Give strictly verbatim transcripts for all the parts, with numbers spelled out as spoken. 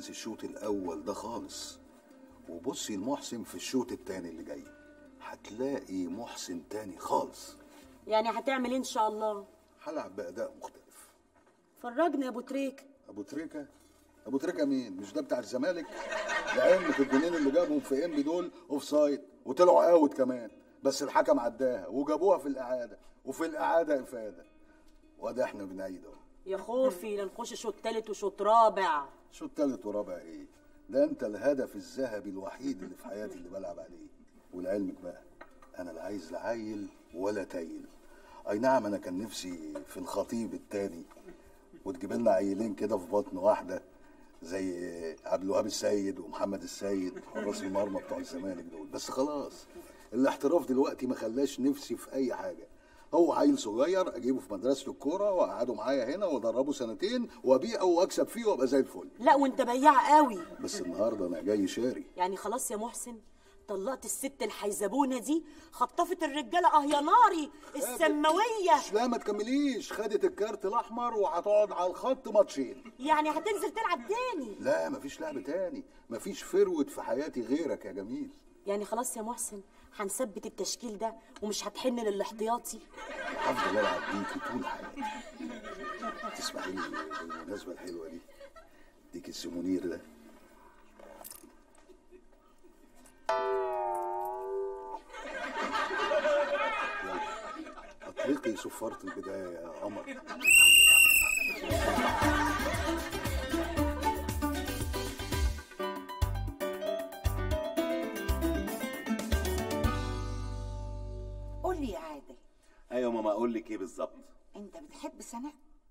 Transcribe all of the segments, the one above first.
تنسي الشوط الاول ده خالص، وبصي المحسن في الشوط التاني اللي جاي، هتلاقي محسن تاني خالص. يعني هتعمل ايه ان شاء الله؟ هلعب باداء مختلف. فرجنا يا ابو تريكه. ابو تريكه؟ ابو تريكه مين؟ مش ده بتاع الزمالك؟ لعلمك الجنين اللي جابهم في انبي دول اوف سايد وطلعوا اوت كمان، بس الحكم عداها وجابوها في الاعاده، وفي الاعاده افاده. وده احنا بنعيد اهو. يا خوفي لنخش شوط تالت وشوط رابع. شوط تالت ورابع ايه؟ ده انت الهدف الذهبي الوحيد اللي في حياتي اللي بلعب عليه. ولعلمك بقى انا لا عايز لا عيل ولا تايل. اي نعم انا كان نفسي في الخطيب التاني، وتجيب لنا عيلين كده في بطن واحده زي عبد الوهاب السيد ومحمد السيد حراس المرمى بتوع الزمالك دول، بس خلاص الاحتراف دلوقتي ما خلاش نفسي في اي حاجه. هو عيل صغير اجيبه في مدرسه الكوره واقعده معايا هنا وادربه سنتين وابيعه واكسب فيه وابقى زي الفل. لا وانت بياع قوي. بس النهارده انا جاي شاري. يعني خلاص يا محسن طلقت الست الحيزبونه دي، خطفت الرجاله اه يا ناري السماويه. لا ما تكمليش، خدت الكارت الاحمر وهتقعد على الخط ماتشين. يعني هتنزل تلعب تاني؟ لا مفيش لعب تاني، مفيش فرود في حياتي غيرك يا جميل. يعني خلاص يا محسن هنثبت التشكيل ده ومش هتحن للاحتياطي؟ هفضل العب بيكي طول حياتي. تسمحي لي بالمناسبه الحلوه دي اديك السيمونير ده. اطلقي صفاره البدايه يا قمر. قول لي يا عادل. ايوه ماما اقول لك ايه بالظبط؟ انت بتحب سناء؟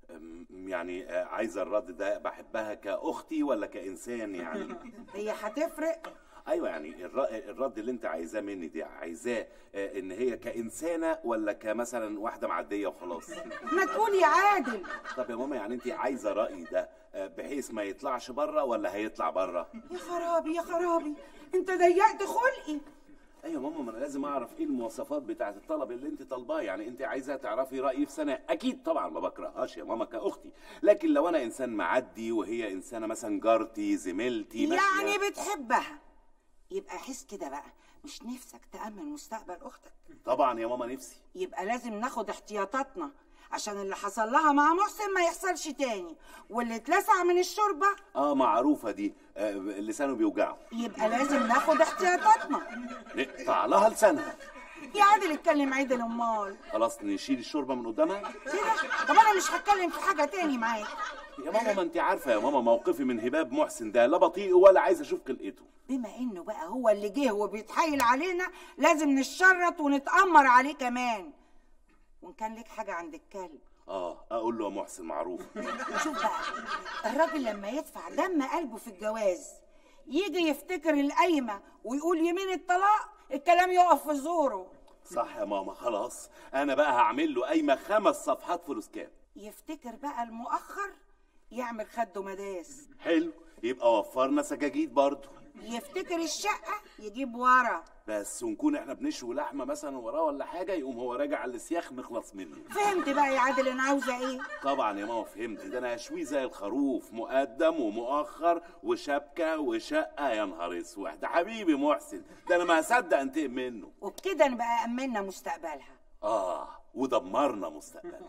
يعني عايزه الرد ده بحبها كاختي ولا كانسان يعني؟ هي هتفرق؟ ايوه يعني الرد اللي انت عايزاه مني دي عايزاه ان هي كانسانه ولا كمثلا واحده معديه وخلاص؟ ما تقول يا عادل. طب يا ماما يعني انت عايزه رايي ده بحيث ما يطلعش بره ولا هيطلع بره؟ يا خرابي يا خرابي انت ضيقت خلقي. ايوه ماما ما انا لازم اعرف ايه المواصفات بتاعه الطلب اللي انت طالباه. يعني انت عايزه تعرفي رايي في سناء. اكيد طبعا ما بكرههاش يا ماما كاختي، لكن لو انا انسان معدي وهي انسانه مثلا جارتي زميلتي يعني بتحبها، يبقى حس كده بقى. مش نفسك تأمن مستقبل اختك؟ طبعا يا ماما نفسي. يبقى لازم ناخد احتياطاتنا عشان اللي حصل لها مع محسن ما يحصلش تاني، واللي اتلسع من الشوربه اه معروفه دي، آه لسانه بيوجعه. يبقى لازم ناخد احتياطاتنا. نقطع لها لسانها. يا عادل اتكلم عدل. امال خلاص نشيل الشوربه من قدامها كده؟ طب انا مش هتكلم في حاجه تاني معاك يا ماما. ما انت عارفه يا ماما موقفي من هباب محسن ده لا بطيء ولا عايز اشوف خلقته. بما انه بقى هو اللي جه وبيتحايل علينا لازم نشرط ونتأمر عليه كمان. وان كان لك حاجه عند الكلب اه اقول له يا محسن معروف. شوف بقى الراجل لما يدفع دم قلبه في الجواز يجي يفتكر القايمه ويقول يمين الطلاق الكلام يقف في زوره. صح يا ماما. خلاص انا بقى هعمل له قايمه خمس صفحات فلوس كام. يفتكر بقى المؤخر يعمل خده مداس. حلو يبقى وفرنا سجاجيد برضه. يفتكر الشقه يجيب ورا بس ونكون احنا بنشوي لحمه مثلا وراه ولا حاجه يقوم هو راجع على السياخ نخلص منه. فهمت بقى يا عادل انا عاوزه ايه؟ طبعا يا ماما فهمت. ده انا هشويه زي الخروف مقدم ومؤخر وشبكه وشقه. يا نهار اسود ده حبيبي محسن، ده انا ما هصدق انتقم منه. وبكده نبقى امنا مستقبلها. اه ودمرنا مستقبلها.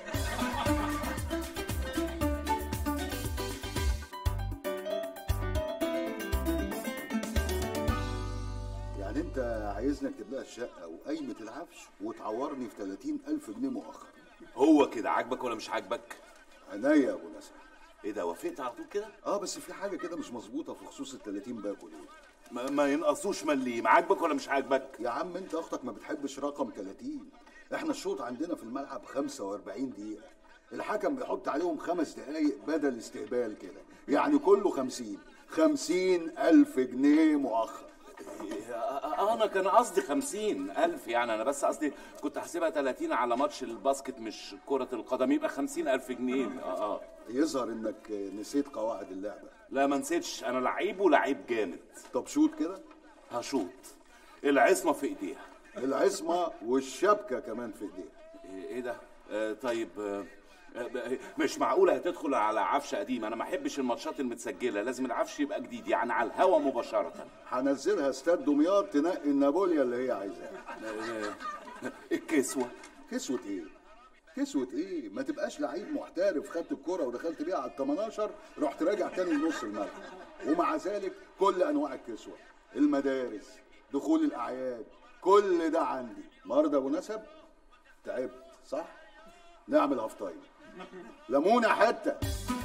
يعني انت عايزني اكتب لها الشقه وقايمه العفش وتعورني في ثلاثين ألف جنيه مؤخر؟ هو كده عاجبك ولا مش عاجبك؟ عينيا يا ابو نسر. ايه ده وافقت على طول كده؟ اه بس في حاجه كده مش مظبوطه في خصوص ال ثلاثين باكو دول. ما, ما ينقصوش مليم. عاجبك ولا مش عاجبك؟ يا عم انت اختك ما بتحبش رقم ثلاثين. احنا الشوط عندنا في الملعب خمسة وأربعين دقيقه، الحكم بيحط عليهم خمس دقايق بدل استهبال كده، يعني كله خمسين. خمسين ألف جنيه مؤخر. انا كان قصدي خمسين ألف يعني. انا بس قصدي كنت هحسبها ثلاثين على ماتش الباسكت مش كرة القدم، يبقى خمسين ألف جنيه. اه اه يظهر انك نسيت قواعد اللعبة. لا ما نسيتش، انا لعيب ولعيب جامد. طب شوت كده. هشوط. العصمة في ايديها. العصمة والشبكة كمان في ايديها. ايه ده؟ آه طيب آه مش معقوله هتدخل على عفش قديم، انا ما احبش الماتشات المتسجله، لازم العفش يبقى جديد يعني على الهوا مباشره. هنزلها استاد دمياط تنقي النابوليا اللي هي عايزاها. الكسوه كسوة ايه؟ كسوة ايه؟ ما تبقاش لعيب محترف خدت الكرة ودخلت بيها على ال التمناشر رحت راجع تاني لنص الملعب. ومع ذلك كل انواع الكسوة، المدارس، دخول الاعياد، كل ده عندي. مرضى ابو نسب تعبت صح؟ نعمل هاف تايم. لمونة حتة.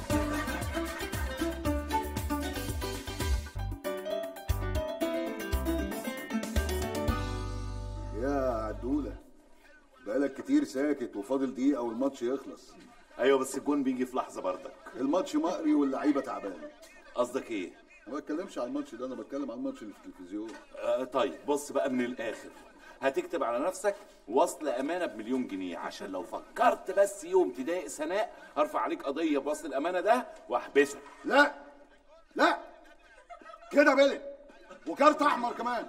يا عدولة بقالك كتير ساكت وفاضل دقيقة والماتش يخلص. ايوه بس الجون بيجي في لحظه برضك. الماتش مقري واللعيبة تعبانة. قصدك ايه؟ ما بتكلمش على الماتش ده، انا بتكلم على الماتش اللي في التلفزيون. آه طيب بص بقى من الاخر، هتكتب على نفسك وصل امانه بمليون جنيه، عشان لو فكرت بس يوم تضايق سناء هرفع عليك قضيه بوصل الامانه ده واحبسك. لا لا كده بلد وكارت احمر كمان.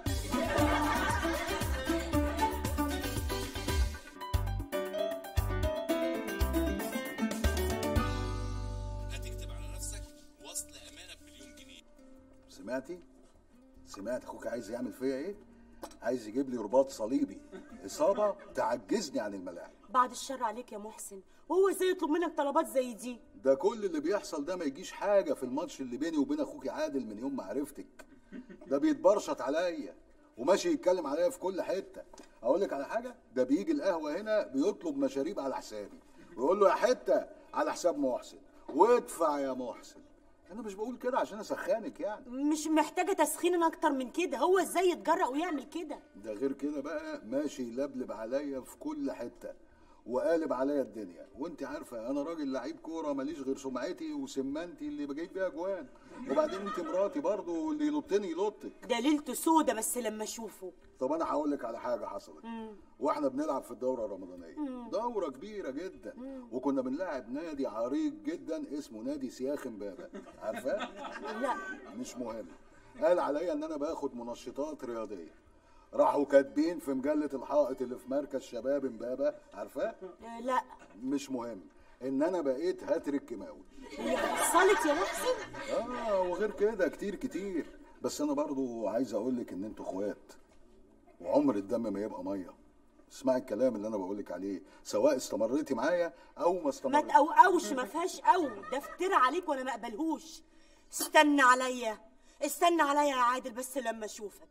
هتكتب على نفسك وصل امانه بمليون جنيه. سمعتي؟ سمعت اخوك عايز يعمل فيا ايه؟ عايز يجيب لي رباط صليبي، اصابه تعجزني عن الملاعب. بعد الشر عليك يا محسن، وهو ازاي يطلب منك طلبات زي دي؟ ده كل اللي بيحصل ده ما يجيش حاجه في الماتش اللي بيني وبين اخوك عادل من يوم ما عرفتك. ده بيتبرشط عليا وماشي يتكلم عليا في كل حته. اقول لك على حاجه، ده بيجي القهوه هنا بيطلب مشاريب على حسابي ويقول له يا حته على حساب محسن وادفع يا محسن. انا مش بقول كده عشان اسخنك يعني. مش محتاجه تسخين اكتر من كده، هو ازاي يتجرأ ويعمل كده؟ ده غير كده بقى ماشي يلبلب عليا في كل حته وقالب عليا الدنيا. وانت عارفه انا راجل لعيب كوره ماليش غير سمعتي وسمانتي اللي بجيب بيها جوان، وبعدين انت مراتي برضو اللي يلطني يلطك. ده ليلته سودا بس لما اشوفه. طب انا هقول لك على حاجه حصلت. مم. واحنا بنلعب في الدوره الرمضانيه، مم. دوره كبيره جدا، مم. وكنا بنلعب نادي عريق جدا اسمه نادي سياخ امبابه، عارفاه؟ لا مش مهم. قال عليا ان انا باخد منشطات رياضيه، راحوا كاتبين في مجله الحائط اللي في مركز شباب امبابه، عارفاه؟ لا مش مهم ان انا بقيت هاتريك كيماوي. هي حصلت يا محسن؟ اه وغير كده كتير كتير. بس انا برضو عايز اقول لك ان انتوا اخوات وعمر الدم ما يبقى ميه. اسمعي الكلام اللي انا بقول لك عليه، سواء استمريتي معايا او ما ما استمريتي. تقوقوش، ما فيهاش قو، ده افترى عليك وانا ما اقبلهوش. استنى عليا استنى عليا يا عادل بس لما اشوفك.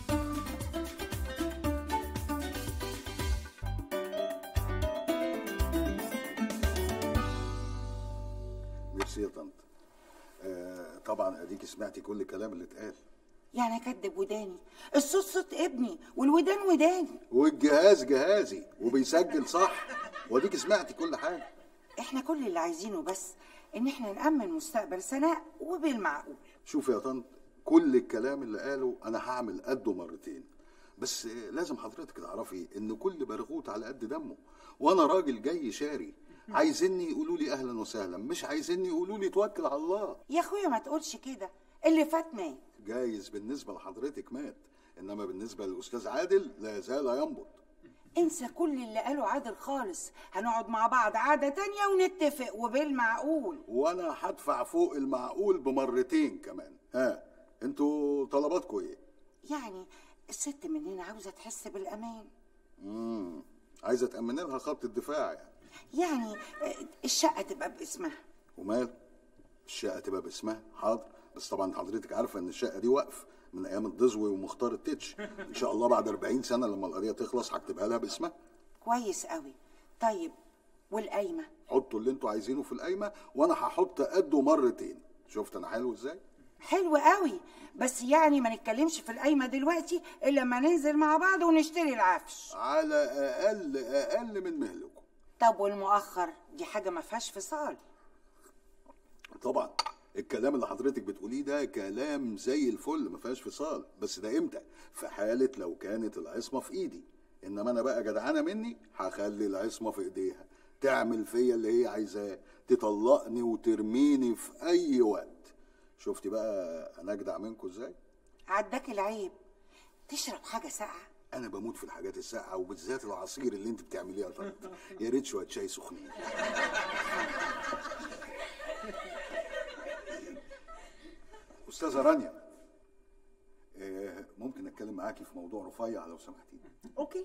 ميرسي يا طنط. آه طبعا اديكي سمعتي كل الكلام اللي اتقال. يعني اكدب وداني؟ الصوت صوت ابني والودان وداني، والجهاز جهازي وبيسجل صح، واديكي سمعتي كل حاجه. احنا كل اللي عايزينه بس ان احنا نأمن مستقبل سناء وبالمعقول. شوفي يا طنط، كل الكلام اللي قاله انا هعمل قده مرتين، بس لازم حضرتك تعرفي ان كل برغوت على قد دمه، وانا راجل جاي شاري. عايزيني يقولوا لي اهلا وسهلا، مش عايزيني يقولوا لي توكل على الله. يا اخويا ما تقولش كده، اللي فات مات. جايز بالنسبه لحضرتك مات، انما بالنسبه للاستاذ عادل لا زال ينبض. انسى كل اللي قاله عادل خالص، هنقعد مع بعض عادة تانية ونتفق وبالمعقول. وانا هدفع فوق المعقول بمرتين كمان. ها انتوا طلباتكم ايه؟ يعني الست مننا عاوزة تحس بالأمان. امم عايزه تأمني لها خط الدفاع يعني. يعني الشقة تبقى باسمها. ومال؟ الشقه تبقى باسمها، حاضر. بس طبعا حضرتك عارفه ان الشقه دي وقف من ايام الدزوي ومختار التتش. ان شاء الله بعد أربعين سنه لما القضيه تخلص هكتبها لها باسمها. كويس قوي. طيب والقايمه؟ حطوا اللي انتوا عايزينه في القايمه وانا هحط قده مرتين. شفت انا حلو ازاي؟ حلو قوي، بس يعني ما نتكلمش في القايمه دلوقتي الا لما ننزل مع بعض ونشتري العفش. على اقل اقل من مهلكم. طب والمؤخر دي حاجه ما فيهاش فصال. طبعا الكلام اللي حضرتك بتقوليه ده كلام زي الفل ما فيهاش فصال، بس ده امتى؟ في حاله لو كانت العصمه في ايدي. انما انا بقى جدعانه مني هخلي العصمه في ايديها، تعمل فيا اللي هي عايزاه، تطلقني وترميني في اي وقت. شفتي بقى انا اجدع منكم ازاي؟ عداك العيب. تشرب حاجه ساقعه؟ انا بموت في الحاجات الساقعه وبالذات العصير اللي انت بتعمليه يا طنط. يا ريت شويه شاي سخنين. استاذه رانيا، إيه ممكن اتكلم معاكي في موضوع رفيع لو سمحتي؟ اوكي.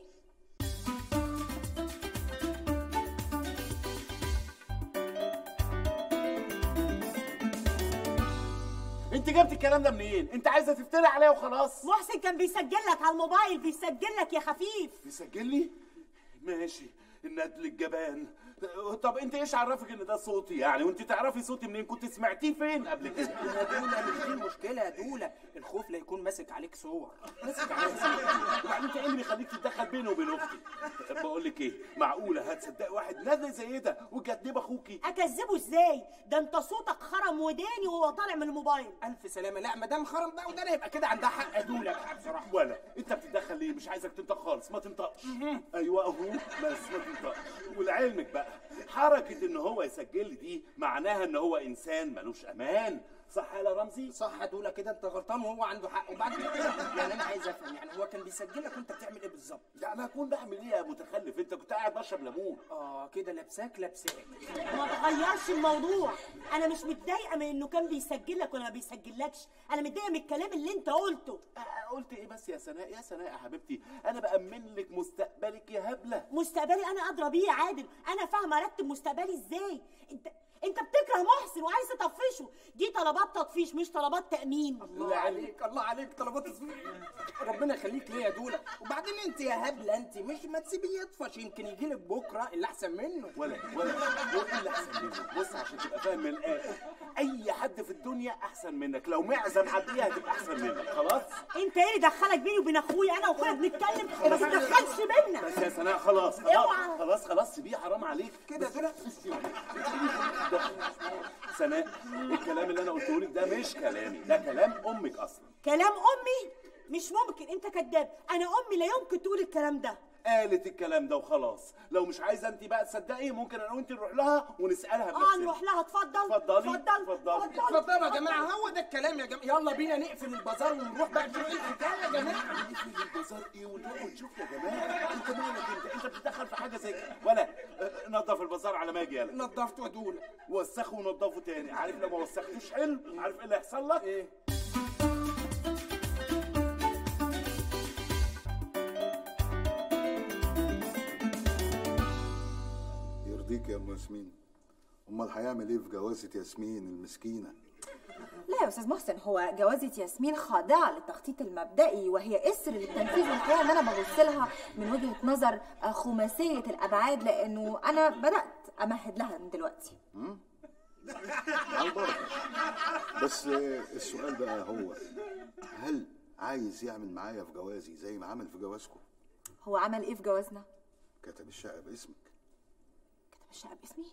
انت جبت الكلام ده منين؟ انت عايزه تفتري عليا وخلاص؟ محسن كان بيسجل لك على الموبايل، بيسجل لك يا خفيف. بيسجل لي؟ ماشي، الندل الجبان. طب انت ايش عرفك ان ده صوتي يعني؟ وانت تعرفي صوتي منين؟ كنت سمعتيه فين قبل كده؟ يا دولة مش دي المشكلة يا دولة، الخوف لا يكون ماسك عليك صور. ماسك عليا صور؟ وبعدين انت ايه اللي بيخليك تتدخل بيني وبين اختي؟ بقول لك ايه، معقولة هتصدقي واحد ندل زي ده وكدب اخوكي؟ اكذبه ازاي؟ ده انت صوتك خرم وداني وهو طالع من الموبايل. ألف سلامة. لا ما دام خرم ده وده يبقى كده عندها حق يا دولة بقى بصراحة. ولا انت بتتدخل ليه؟ مش عايزك تنطق خالص، ما تنطقش. ايوه اهو، بس ما تنطقش. ولعلمك بقى، حركة ان هو يسجل لي دي معناها ان هو انسان ملوش امان. صح يا رمزي؟ صح يا دولة، كده انت غلطان وهو عنده حق. وبعد كده يعني انا عايز افهم، يعني هو كان بيسجلك وانت بتعمل ايه بالظبط؟ يعني هكون بعمل ايه يا متخلف؟ انت كنت قاعد بشرب ليمون. اه كده لابساك لابساك. ما تغيرش الموضوع. انا مش متضايقه من انه كان بيسجلك ولا ما بيسجلكش، انا متضايقه من الكلام اللي انت قلته. أه قلت ايه بس يا سناء؟ يا سناء يا حبيبتي، انا بأمن لك مستقبلك يا هبله. مستقبلي انا ادرى بيه يا عادل، انا فاهمه ارتب مستقبلي ازاي. انت انت بتكره محسن وعايز تطفشه، دي طلبات تطفيش مش طلبات تأمين. الله عليك الله عليك، طلبات تصفيق. ربنا يخليك ليا يا دولة. وبعدين انت يا هبله انت مش ما تسيبيه يطفش، يمكن يجي لك بكره اللي احسن منه. ولا ولا ايه اللي احسن منه؟ بص عشان تبقى فاهم من الاخر، اي حد في الدنيا احسن منك، لو معزه معديه هتبقى احسن منك. خلاص؟ انت ايه اللي دخلك بيني وبين اخويا؟ انا واخويا بنتكلم، ما تتدخلش بينا. بس يا سناء خلاص خلاص اوعى. خلاص خلاص سيبيه، حرام عليك كده يا دولة. سناء، الكلام اللي انا قلته لك ده مش كلامي، ده كلام امك اصلا. كلام امي؟ مش ممكن، انت كذاب. انا امي لا يمكن تقول الكلام ده. قالت الكلام ده وخلاص. لو مش عايزه انت بقى تصدقي، ممكن انا وانت نروح لها ونسالها بنفسنا. اه نروح لها. اتفضل اتفضلي اتفضل اتفضلي. اتفضلوا يا جماعه، هو ده الكلام يا جماعه. يلا بينا نقفل البازار ونروح بقى نشوف ايه الحكايه يا جماعه. نقفل البازار ايه ونروح ونشوف يا جماعه؟ انت مالك انت؟ انت بتتدخل في حاجه زي كده؟ ولا اه، نظف البازار على ما اجي. يلا نضفته يا دولة. وسخه ونضفه تاني. عارف لو ما وسختوش حلو، عارف ايه اللي هيحصل لك؟ ايه؟ يرضيك يا ام ياسمين؟ امال هيعمل ايه في جوازة ياسمين المسكينه؟ لا يا استاذ محسن، هو جوازة ياسمين خاضعة للتخطيط المبدئي، وهي اسر للتنفيذ. الحقيقة ان انا ببص لها من وجهة نظر خماسية الابعاد، لانه انا بدأت امهد لها من دلوقتي. على البركه. بس السؤال بقى هو، هل عايز يعمل معايا في جوازي زي ما عمل في جوازكم؟ هو عمل ايه في جوازنا؟ كتب الشقه باسمك. كتب الشقة باسمي؟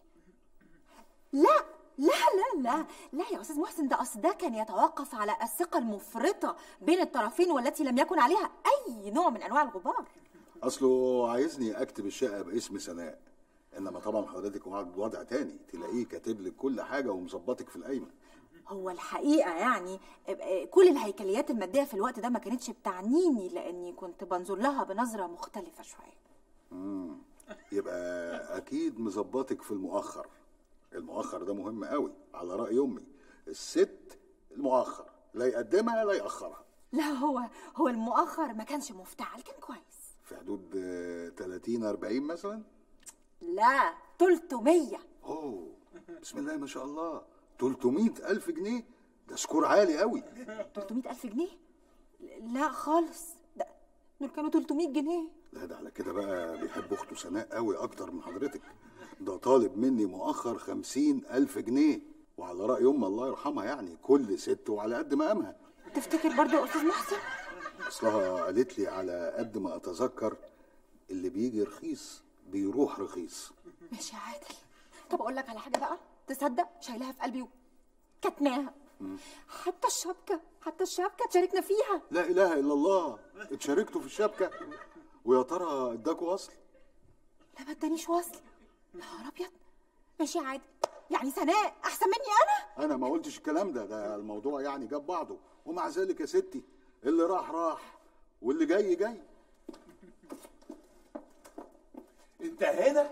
لا لا لا لا لا يا استاذ محسن، ده اصل ده كان يتوقف على الثقة المفرطة بين الطرفين والتي لم يكن عليها اي نوع من انواع الغبار. اصله عايزني اكتب الشقه باسم سناء، انما طبعا حضرتك وضع تاني، تلاقيه كاتب لك كل حاجه ومظبطك في القايمه. هو الحقيقة يعني كل الهيكليات المادية في الوقت ده ما كانتش بتعنيني، لاني كنت بنظر لها بنظرة مختلفة شوية. امم يبقى اكيد مظبطك في المؤخر. المؤخر ده مهم قوي، على رأي امي، الست المؤخر لا يقدمها لا يأخرها. لا هو هو المؤخر ما كانش مفتعل، كان كويس. في حدود تلاتين أربعين مثلا؟ لا تلتمية. اوه بسم الله ما شاء الله، تلتمية ألف جنيه، ده سكور عالي قوي. تلتمية ألف جنيه؟ لا خالص، ده دول كانوا تلتمية جنيه. لا ده على كده بقى بيحب اخته سناء قوي اكتر من حضرتك. ده طالب مني مؤخر خمسين ألف جنيه، وعلى رأي أم الله يرحمها يعني كل ست وعلى قد مقامها. تفتكر برضه يا أستاذ محسن؟ أصلها قالت لي على قد ما أتذكر اللي بيجي رخيص بيروح رخيص. ماشي يا عادل. طب أقول لك على حاجة بقى، تصدق شايلها في قلبي وكتناها. حتى الشبكة حتى الشبكة تشاركنا فيها. لا إله إلا الله، اتشاركتوا في الشبكة؟ ويا ترى اداكوا وصل؟ لا ما ادانيش وصل. نهار أبيض. ماشي يا عادل، يعني سناء أحسن مني أنا؟ أنا ما قلتش الكلام ده، ده الموضوع يعني جاب بعضه، ومع ذلك يا ستي اللي راح راح واللي جاي جاي. انت هنا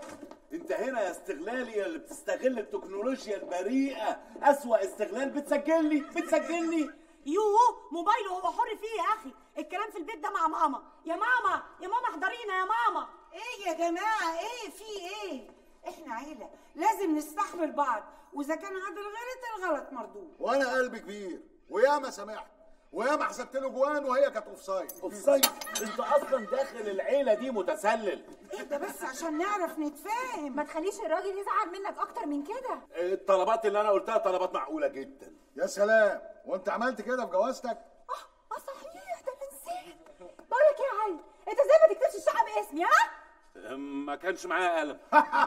انت هنا يا استغلالي اللي بتستغل التكنولوجيا البريئه، اسوأ استغلال. بتسجلني بتسجلني يوه موبايله هو حر فيه يا اخي. الكلام في البيت ده مع ماما. يا ماما يا ماما احضرينا يا ماما. ايه يا جماعه؟ ايه في ايه؟ احنا عيله لازم نستحمل بعض، واذا كان عادل غلط الغلط مردود. وانا قلبي كبير وياما سامحت وياما حسبت له جوان وهي كانت اوف سايد. اوف سايد؟ انت اصلا داخل العيله دي متسلل. ايه ده بس عشان نعرف نتفاهم. ما تخليش الراجل يزعل منك اكتر من كده. الطلبات اللي انا قلتها طلبات معقوله جدا. يا سلام، وانت عملت كده في جوازتك؟ اه اه صحيح، ده انا نسيت. بقول لك ايه يا علي، انت ازاي ما تكتبش الشقه باسمي؟ ها؟ ما كانش معايا قلم.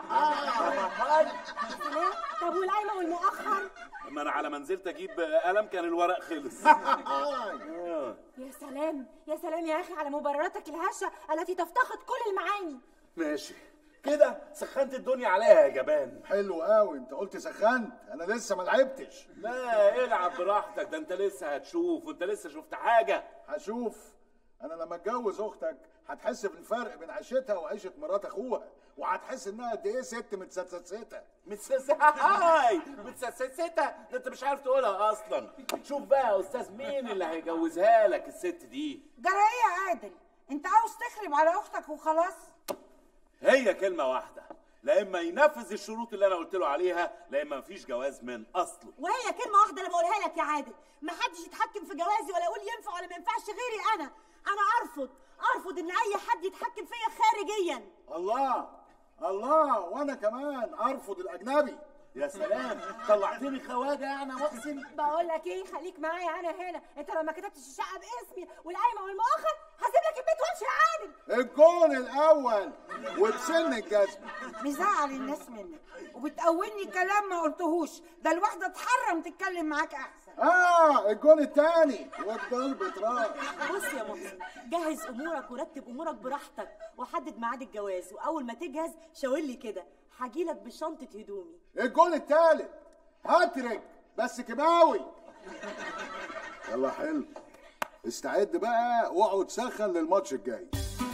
طب والقايمه والمؤخر؟ ما انا على ما نزلت اجيب قلم كان الورق خلص. يا سلام يا سلام يا اخي على مبرراتك الهشه التي تفتقد كل المعاني. ماشي كده سخنت الدنيا عليها يا جبان. حلو قوي، انت قلت سخنت، انا لسه ما لعبتش. لا العب براحتك، ده انت لسه هتشوف وانت لسه شفت حاجه. هشوف. انا لما اتجوز اختك هتحس بالفرق بين عيشتها وعيشه مرات اخوها، وهتحس انها قد ايه ست متسسسته. هاي متسسسته؟ ده انت مش عارف تقولها اصلا. شوف بقى يا استاذ مين اللي هيجوزها لك الست دي. جرى ايه يا عادل؟ انت عاوز تخرب على اختك وخلاص؟ هي كلمه واحده، لا اما ينفذ الشروط اللي انا قلت له عليها، لا اما مفيش جواز من اصله. وهي كلمه واحده انا بقولها لك يا عادل، ما حدش يتحكم في جوازي ولا يقول ينفع ولا ما ينفعش غيري انا. انا ارفض ارفض ان اي حد يتحكم فيا خارجيا. الله الله، وانا كمان ارفض الاجنبي. يا سلام، طلعتني خواجه يعني يا محسن. بقول لك ايه، خليك معايا انا هنا. انت لو ما كتبتش الشقه باسمي والقايمه والمؤخر هسيب لك البيت وامشي يا عادل. الجون الاول وبسن الجزمه. مزعل الناس منك وبتقولني كلام ما قلتهوش. ده الواحده تحرم تتكلم معاك احسن. اه الجون الثاني والقلب اتراك. بص يا محسن، جهز امورك ورتب امورك براحتك وحدد ميعاد الجواز، واول ما تجهز شاور لي كده هجيلك بشنطه هدومي. الجون الثالث هاتريك بس كيماوي. يلا حلو، استعد بقى واقعد سخن للماتش الجاي.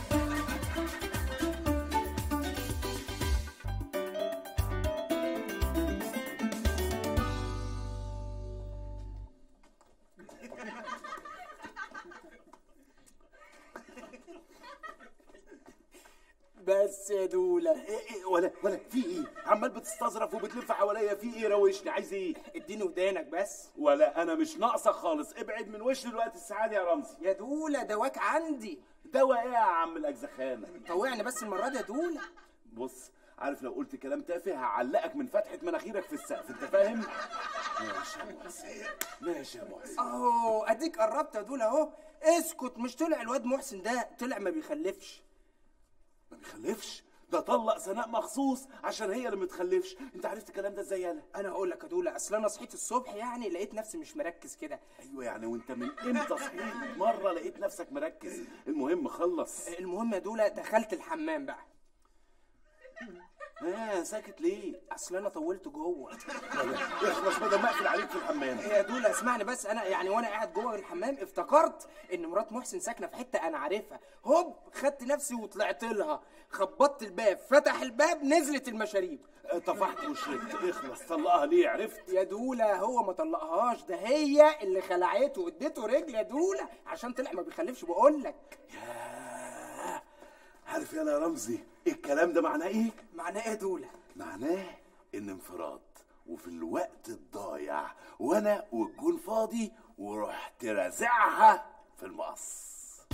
بس يا دوله. ايه ايه ولا ولا في ايه؟ عمال بتستظرف وبتلف حواليا، في ايه؟ روشني، عايز ايه؟ اديني ودانك بس. ولا انا مش ناقصك خالص، ابعد من وش دلوقتي السعاده يا رمزي. يا دوله دواك عندي. دواء ايه يا عم الاجزخانه؟ طوعني بس المره دي يا دوله. بص، عارف لو قلت كلام تافه هعلقك من فتحه مناخيرك في السقف، انت فاهم؟ ماشي يا محسن، ماشي يا محسن. اهو اديك قربت يا دوله اهو. اسكت، مش طلع الواد محسن ده طلع ما بيخلفش؟ ما بيخلفش؟ ده طلق سناء مخصوص عشان هي اللي متخلفش. انت عرفت الكلام ده ازاي؟ انا انا هقول لك يا دوله، اصل انا صحيت الصبح يعني لقيت نفسي مش مركز كده. ايوه يعني وانت من امتى صحيت مره لقيت نفسك مركز؟ المهم خلص. المهم يا دوله دخلت الحمام بقى. اه ساكت ليه؟ اصل انا طولت جوه. اخلص بدل ما اقفل عليك في الحمام. يا دوله اسمعني بس، انا يعني وانا قاعد جوه الحمام افتكرت ان مرات محسن ساكنه في حته انا عارفها. هوب خدت نفسي وطلعت لها، خبطت الباب، فتح الباب، نزلت المشاريب. طفحت وشربت. اخلص، طلقها ليه؟ عرفت يا دوله هو ما طلقهاش، ده هي اللي خلعته واديته رجل يا دوله عشان طلع ما بيخلفش بقول لك. ياه، عارف يا يا رمزي الكلام ده معناه ايه؟ معناه ايه يا دوله؟ معناه ان انفراد وفي الوقت الضايع وانا والجون فاضي ورحت رازعها في المقص.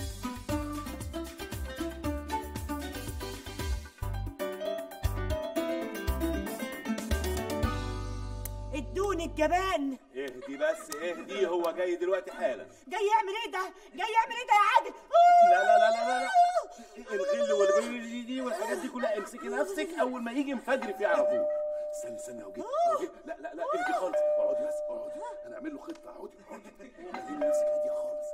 ادوني الجبان. اهدي بس اهدي، هو جاي دلوقتي حالا. جاي يعمل ايه ده؟ جاي يعمل ايه ده يا عادل؟ لا لا لا لا لا الغل والغل دي والحاجات دي كلها امسكي نفسك، اول ما يجي انفجري فيه على طول. استنى استنى، اهو جه اهو جه. لا لا لا اهدي خالص، اقعدي بس اقعدي، هنعمل له خطه. اقعدي اقعدي، خلي نفسك هاديه خالص.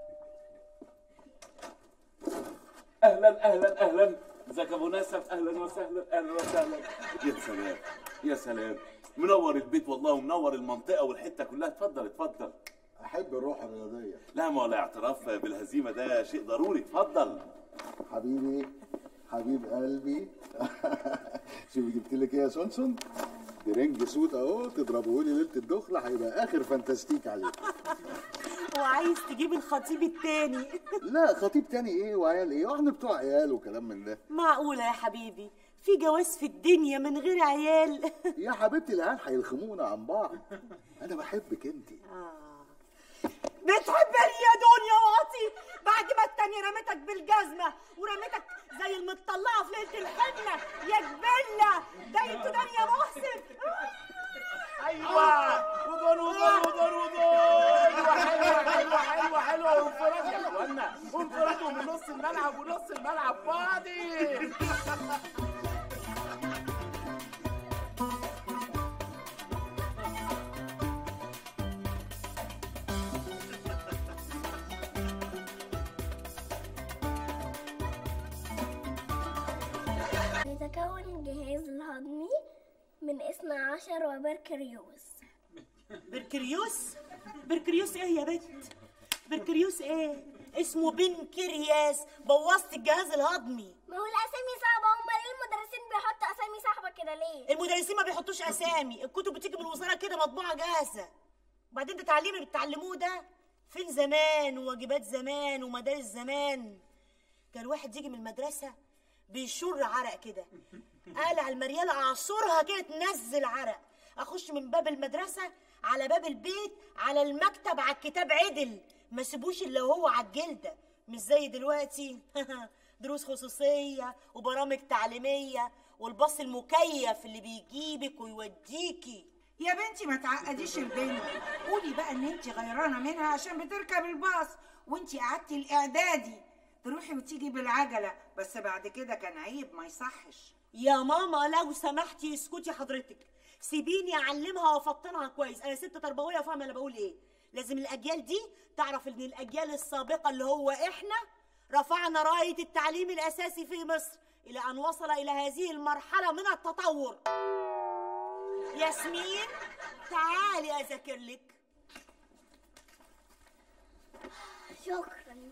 اهلا اهلا اهلا، ازيك يا ابو نسف؟ اهلا وسهلا، اهلا وسهلا. يا سلام يا سلام، منور البيت والله ومنور المنطقه والحته كلها. اتفضل اتفضل. احب الروح الرياضيه. لا ما هو الاعتراف بالهزيمه ده شيء ضروري. اتفضل حبيبي حبيب قلبي. شوفي جبت لك ايه يا سونسون؟ درنج سود اهو، تضربه لي ليله الدخله هيبقى اخر فانتاستيك عليك. وعايز تجيب الخطيب التاني؟ لا خطيب تاني ايه وعيال ايه؟ واحنا بتوع عيال وكلام من ده. معقوله يا حبيبي في جواز في الدنيا من غير عيال؟ يا حبيبتي العيال هيلخمونا عن بعض. انا بحبك انت. آه. بتحبني يا دنيا واطي بعد ما التانية رمتك بالجزمة ورمتك زي المطلعة في ليلة الحنة يا جبلة. ده انتوا دنيا يا محسن. ايوه ودول ودول ودول ودول حلوه حلوه حلوه حلوه وانفراد يا اخوانا، وانفراد ومن نص الملعب ونص الملعب فاضي. يتكون الجهاز الهضمي من اثني عشر وبركريوس. بركريوس؟ بركريوس ايه يا بنت؟ بركريوس ايه؟ اسمه بنكرياس. بوظت الجهاز الهضمي. ما هو الاسامي صعبه، امال ليه المدرسين بيحطوا اسامي صعبه كده ليه؟ المدرسين ما بيحطوش اسامي، الكتب بتيجي من الوزاره كده مطبوعه جاهزه. وبعدين ده تعليم اللي بتتعلموه ده فين زمان، وواجبات زمان ومدارس زمان. كان الواحد يجي من المدرسه بيشر عرق كده، قلع المريالة اعصرها كده تنزل عرق، اخش من باب المدرسه على باب البيت على المكتب على الكتاب عدل، ما سيبوش الا هو على الجلده. مش زي دلوقتي دروس خصوصيه وبرامج تعليميه والباص المكيف اللي بيجيبك ويوديكي. يا بنتي ما تعقديش البنت، قولي بقى ان انت غيرانه منها عشان بتركب الباص وانت قعدتي الاعدادي تروحي وتيجي بالعجله، بس بعد كده كان عيب ما يصحش. يا ماما لو سمحتي اسكتي حضرتك، سيبيني اعلمها وافطنها كويس. انا ست تربويه وفاهمه انا بقول ايه. لازم الاجيال دي تعرف ان الاجيال السابقه اللي هو احنا رفعنا رايه التعليم الاساسي في مصر الى ان وصل الى هذه المرحله من التطور. ياسمين تعالي اذاكر لك. شكرا.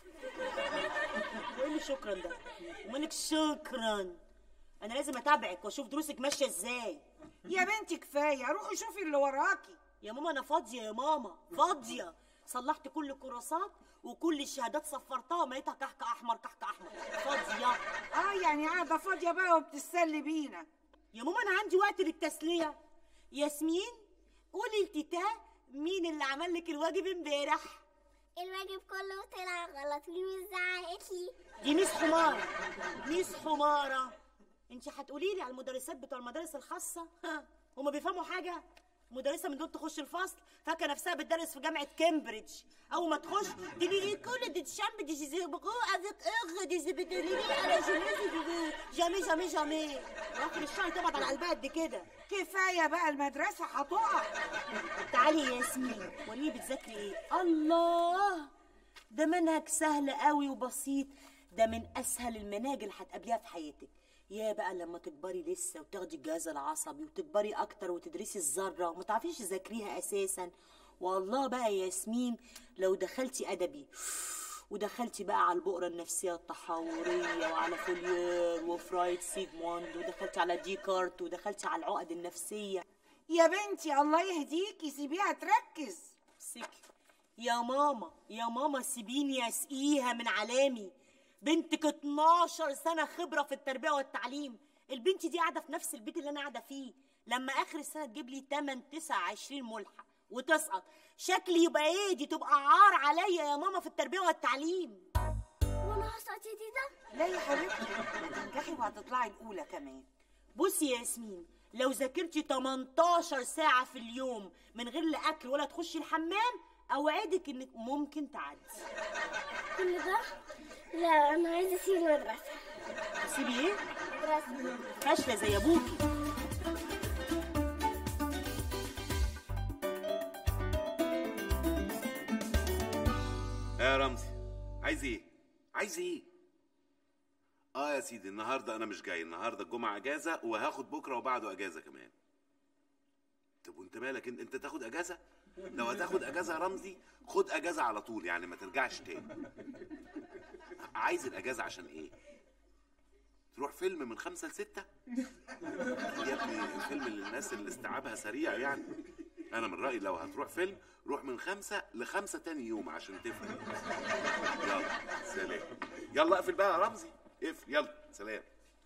وايه اللي شكرا ده؟ ومالك شكرا؟ انا لازم اتابعك واشوف دروسك ماشيه ازاي. يا بنتي كفايه، روحي شوفي اللي وراكي. يا ماما انا فاضيه، يا ماما فاضيه. صلحت كل الكراسات وكل الشهادات صفرتها وميتها كحك احمر كحك احمر. فاضيه. اه يعني قاعده فاضيه بقى وبتتسلي بينا. يا ماما انا عندي وقت للتسليه. ياسمين قولي لتيتا مين اللي عمل لك الواجب امبارح؟ الواجب كله طلع غلط والميس زعقت لي. دي ميس حماره. ميس حماره. انت هتقولي لي على المدرسات بتوع المدارس الخاصه؟ ها هما بيفهموا حاجه؟ مدرسه من دول تخش الفصل فاكره نفسها بتدرس في جامعه كامبريدج، اول ما تخش دي لي كل دي تشامب دي جي بقو افيك اغ دي زبدلي على جيمي جامي جامي جامي واخر الشهر تقعد على قلبها قد كده. كفايه بقى المدرسه هتقع. تعالي يا ياسمين وريني بتذاكري ايه. الله ده منهج سهل قوي وبسيط، ده من اسهل المناهج اللي هتقابليها في حياتك. يا بقى لما تكبري لسه وتاخدي الجهاز العصبي وتكبري اكتر وتدرسي الذره وما تعرفيش تذاكريها اساسا. والله بقى يا ياسمين لو دخلتي ادبي ودخلتي بقى على البؤره النفسيه التحوريه وعلى فوليير وفرايد سيجموند ودخلتي على ديكارت ودخلتي على العقد النفسيه. يا بنتي الله يهديكي سيبيها تركز. سكي يا ماما يا ماما سيبيني اسقيها من علامي. بنتك اتناشر سنة خبرة في التربية والتعليم. البنت دي قاعدة في نفس البيت اللي أنا قاعدة فيه. لما آخر السنة تجيب لي تمانية تسعة عشرين ملحق وتسقط، شكلي يبقى إيه؟ دي تبقى عار عليا يا ماما في التربية والتعليم. وانا هسقط يا تيتا؟ لا يا حبيبتي هتنجحي وهتطلعي الأولى كمان. بصي يا ياسمين لو ذاكرتي تمنتاشر ساعة في اليوم من غير لا أكل ولا تخشي الحمام أوعدك إنك ممكن تعدي. كل ده؟ لا انا عايزه اسيب المدرسه. تسيبي ايه؟ مدرسه فاشله زي ابوكي. يا رمزي عايز ايه؟ عايز ايه؟ اه يا سيدي النهارده انا مش جاي، النهارده الجمعه اجازه وهاخد بكره وبعده اجازه كمان. طب وانت مالك؟ انت انت تاخد اجازه؟ لو هتاخد اجازه يا رمزي خد اجازه على طول، يعني ما ترجعش تاني. عايز الاجازه عشان ايه؟ تروح فيلم من خمسة لستة؟ يا ابني الفيلم للناس اللي استيعابها سريع يعني. انا من رأيي لو هتروح فيلم روح من خمسة لخمسة تاني يوم عشان تفهم. يلا سلام. يلا اقفل بقى يا رمزي، اقفل يلا سلام.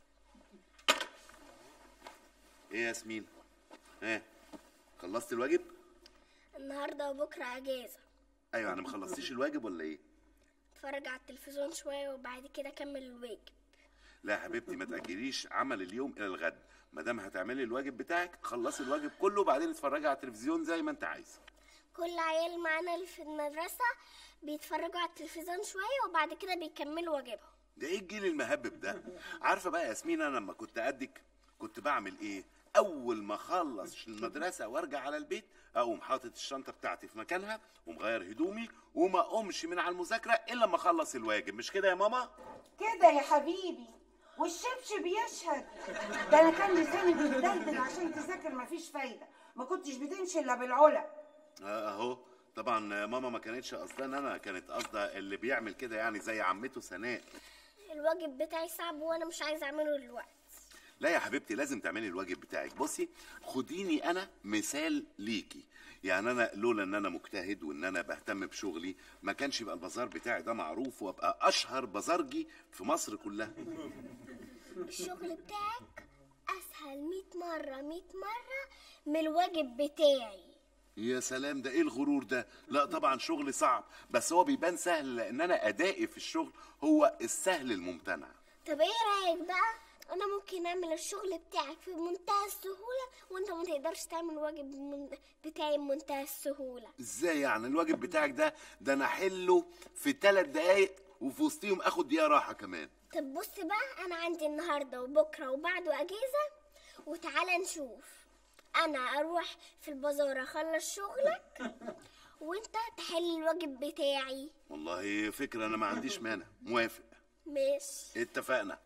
ايه يا ياسمين؟ ها خلصت الواجب؟ النهارده وبكره اجازه. ايوه انا ما خلصتيش الواجب ولا ايه؟ اتفرج على التلفزيون شويه وبعد كده اكمل الواجب. لا يا حبيبتي ما تاجليش عمل اليوم الى الغد، ما دام هتعملي الواجب بتاعك خلصي الواجب كله وبعدين اتفرجي على التلفزيون زي ما انت عايزه. كل عيال معانا اللي في المدرسه بيتفرجوا على التلفزيون شويه وبعد كده بيكملوا واجبهم. ده ايه الجيل المهبب ده؟ عارفه بقى يا ياسمين انا لما كنت قدك كنت بعمل ايه؟ اول ما اخلص المدرسه وارجع على البيت اقوم حاطط الشنطه بتاعتي في مكانها ومغير هدومي وما اقومش من على المذاكره الا لما اخلص الواجب. مش كده يا ماما؟ كده يا حبيبي، والشبشب يشهد. ده انا كان لساني بيتدلدل عشان تذاكر مفيش فايده، ما كنتش بتمشي الا بالعلا. اهو طبعا ماما ما كانتش قصدها انا، كانت قصدها اللي بيعمل كده يعني زي عمته سناء. الواجب بتاعي صعب وانا مش عايزه اعمله دلوقتي. لا يا حبيبتي لازم تعملي الواجب بتاعك. بصي خديني انا مثال ليكي، يعني انا لولا ان انا مجتهد وان انا بهتم بشغلي ما كانش يبقى البازار بتاعي ده معروف وابقى اشهر بازارجي في مصر كلها. الشغل بتاعك اسهل مية مره مية مره من الواجب بتاعي. يا سلام، ده ايه الغرور ده؟ لا طبعا شغلي صعب بس هو بيبان سهل لان انا ادائي في الشغل هو السهل الممتنع. طب ايه رايك بقى انا ممكن اعمل الشغل بتاعك في منتهى السهوله وانت ما تقدرش تعمل الواجب من- بتاعي بمنتهى السهوله؟ ازاي يعني؟ الواجب بتاعك ده ده انا احله في ثلاث دقايق وفي وسطيهم اخد دقيقه راحه كمان. طب بص بقى انا عندي النهارده وبكره وبعده اجازه وتعالى نشوف. انا اروح في البازار اخلص شغلك وانت تحل الواجب بتاعي. والله فكره انا ما عنديش مانع، موافق. ماشي اتفقنا.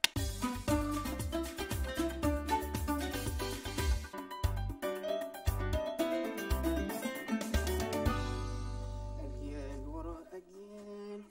اجيال ورا اجيال.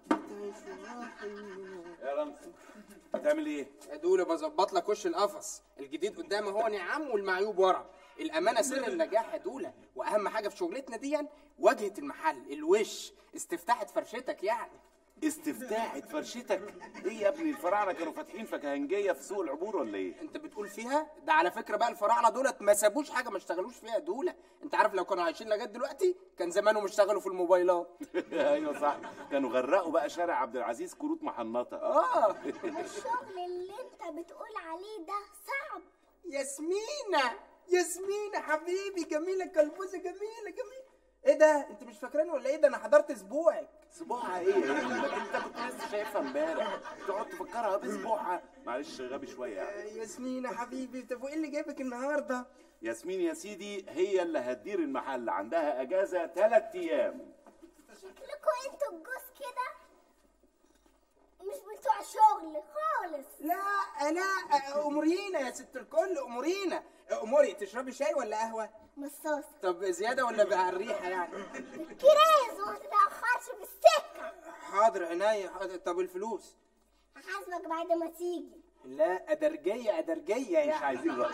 يا رمزي بتعمل ايه؟ يا دول بظبط لك وش القفص الجديد قدام اهو يا عم والمعيوب ورا. الامانه سر النجاح يا دوله، واهم حاجه في شغلتنا دي واجهه المحل، الوش، استفتاحه فرشتك يعني. استفتاحة فرشتك؟ ايه يا ابني الفراعنه كانوا فاتحين فكهنجيه في سوق العبور ولا ايه؟ انت بتقول فيها؟ ده على فكره بقى الفراعنه دولت ما سابوش حاجه ما اشتغلوش فيها دوله. انت عارف لو كانوا عايشين لغايه دلوقتي كان زمانهم اشتغلوا في الموبايلات. ايوه صح، كانوا غرقوا بقى شارع عبد العزيز كروت محنطه. اه الشغل اللي انت بتقول عليه ده صعب. ياسمينة ياسمينة حبيبي، جميلة كلبوزة، جميلة جميلة. ايه ده؟ انت مش فاكراني ولا ايه؟ ده انا حضرت اسبوعك. اسبوعها ايه يا ابني؟ لكن انت كنت لسه شايفها امبارح تقعد تفكرها باسبوعها. معلش غبي شويه يعني. ياسمينة حبيبي، طب وايه اللي جايبك النهارده؟ ياسمين يا سيدي هي اللي هتدير المحل، عندها اجازه ثلاث ايام. شكلكوا انتوا الجوز كده مش بتوع شغل خالص. لا لا، امورينا يا ست الكل، امورينا. اموري، تشربي شاي ولا قهوه؟ مصاصة. طب زياده ولا بقى الريحه يعني؟ كريز وما تتأخرش في السكة. حاضر عينيا حاضر. طب الفلوس؟ هحاسبك بعد ما تيجي. لا ادرجيه ادرجيه يعني. مش عايزين رأي.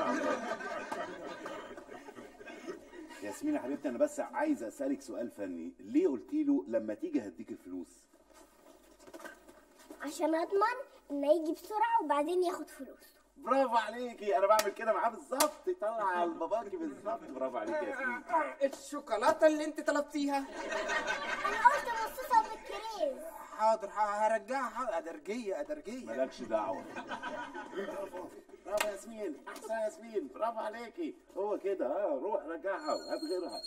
ياسمين يا حبيبتي انا بس عايز اسالك سؤال فني، ليه قلتي له لما تيجي هديك الفلوس؟ عشان اضمن ان يجي بسرعة وبعدين ياخد فلوسه. برافو عليكي، انا بعمل كده معاه بالظبط، طلع على باباكي بالظبط. برافو عليكي يا ياسمين. الشوكولاته اللي انت طلبتيها؟ انا قلت مصاصة بالكريز. حاضر هرجعها. حاضر. ادرجيه ادرجيه. مالكش دعوه. برافو برافو يا ياسمين، احسن يا ياسمين، برافو عليكي. هو كده اه، روح رجعها وهات غيرها.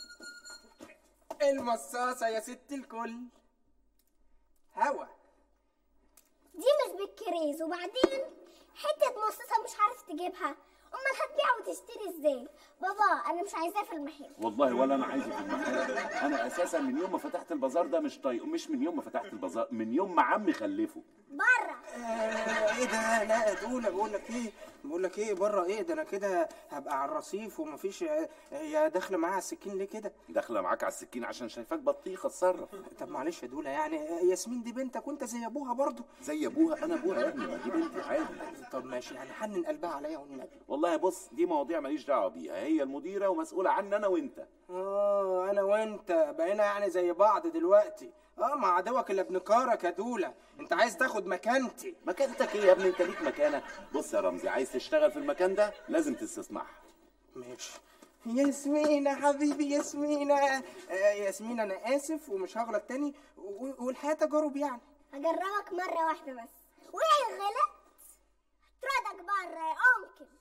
المصاصه يا ست الكل هوا. دي مش بالكريز وبعدين حتة مصاصة مش عارف تجيبها امال هتبيع وتشتري ازاي؟ بابا انا مش عايزاه في المحل. والله ولا انا عايزه في المحل. انا اساسا من يوم ما فتحت البازار ده مش طايقه، مش من يوم ما فتحت البازار، من يوم ما عمي خلفه. بره. آه ايه ده؟ لا دولة بقول لك ايه بقول لك ايه بره ايه ده؟ انا كده هبقى على الرصيف ومفيش. هي داخله معاها السكين ليه كده؟ داخله معاك على السكين عشان شايفاك بطيخه، اتصرف. طب معلش يا دولة، يعني ياسمين دي بنتك وانت زي ابوها برضه. زي ابوها؟ انا ابوها يا ابني، ما دي بنتي عادي. طب ماشي، يعني حنن قلبها عليا والنبي. والله بص، دي مواضيع ماليش دعوه بيها، هي المديره ومسؤوله عني انا وانت. اه انا وانت بقينا يعني زي بعض دلوقتي. اه مع عدوك اللي ابن كارك يا دولة، انت عايز تاخد مكانتي. مكانتك ايه يا ابني؟ انت ليك مكانه. بص يا رمزي، عايز تشتغل في المكان ده لازم تستسمعها. ماشي. ياسمينة حبيبي ياسمينة. آه ياسمينة انا اسف ومش هغلط تاني، والحياة تجارب يعني. هجربك مرة واحدة بس، وإيه غلط طردك بره يا أنكل.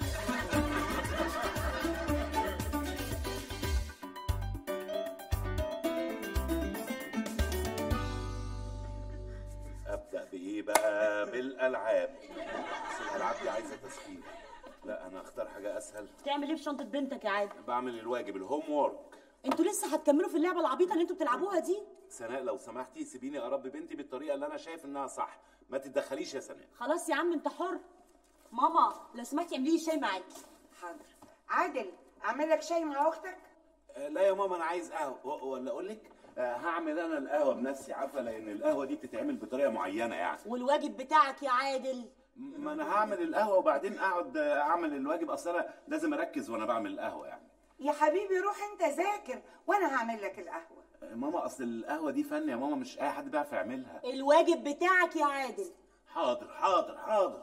ابدا بايه بقى؟ بالالعاب. بس الالعاب دي عايزه تسخين. لا انا اختار حاجه اسهل. تعمل ايه في شنطه بنتك يا عادل؟ بعمل الواجب، الهوم وورك. انتوا لسه هتكملوا في اللعبه العبيطه اللي انتوا بتلعبوها دي؟ سناء لو سمحتي سيبيني اربي بنتي بالطريقه اللي انا شايف انها صح، ما تتدخليش يا سناء. خلاص يا عم انت حر. ماما لو سمحتي اعملي لي شاي معاكي. حاضر. عادل اعمل لك شاي مع اختك؟ آه لا يا ماما، انا عايز قهوه. ولا اقول لك آه هعمل انا القهوه بنفسي، عارفه، لان القهوه دي بتتعمل بطريقه معينه يعني. والواجب بتاعك يا عادل؟ ما انا هعمل القهوه وبعدين اقعد اعمل الواجب، اصل انا لازم اركز وانا بعمل القهوه يعني. يا حبيبي روح انت ذاكر وانا هعمل لك القهوه. ماما اصل القهوه دي فن يا ماما، مش اي حد بيعرف يعملها. الواجب بتاعك يا عادل. حاضر حاضر حاضر.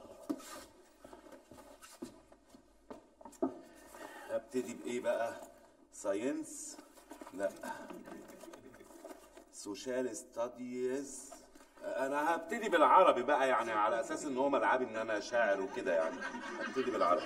هبتدي بايه بقى؟ ساينس؟ لا. سوشيال ستاديز؟ انا هبتدي بالعربي بقى، يعني على اساس ان هو ملعبي ان انا شاعر وكده يعني. هبتدي بالعربي.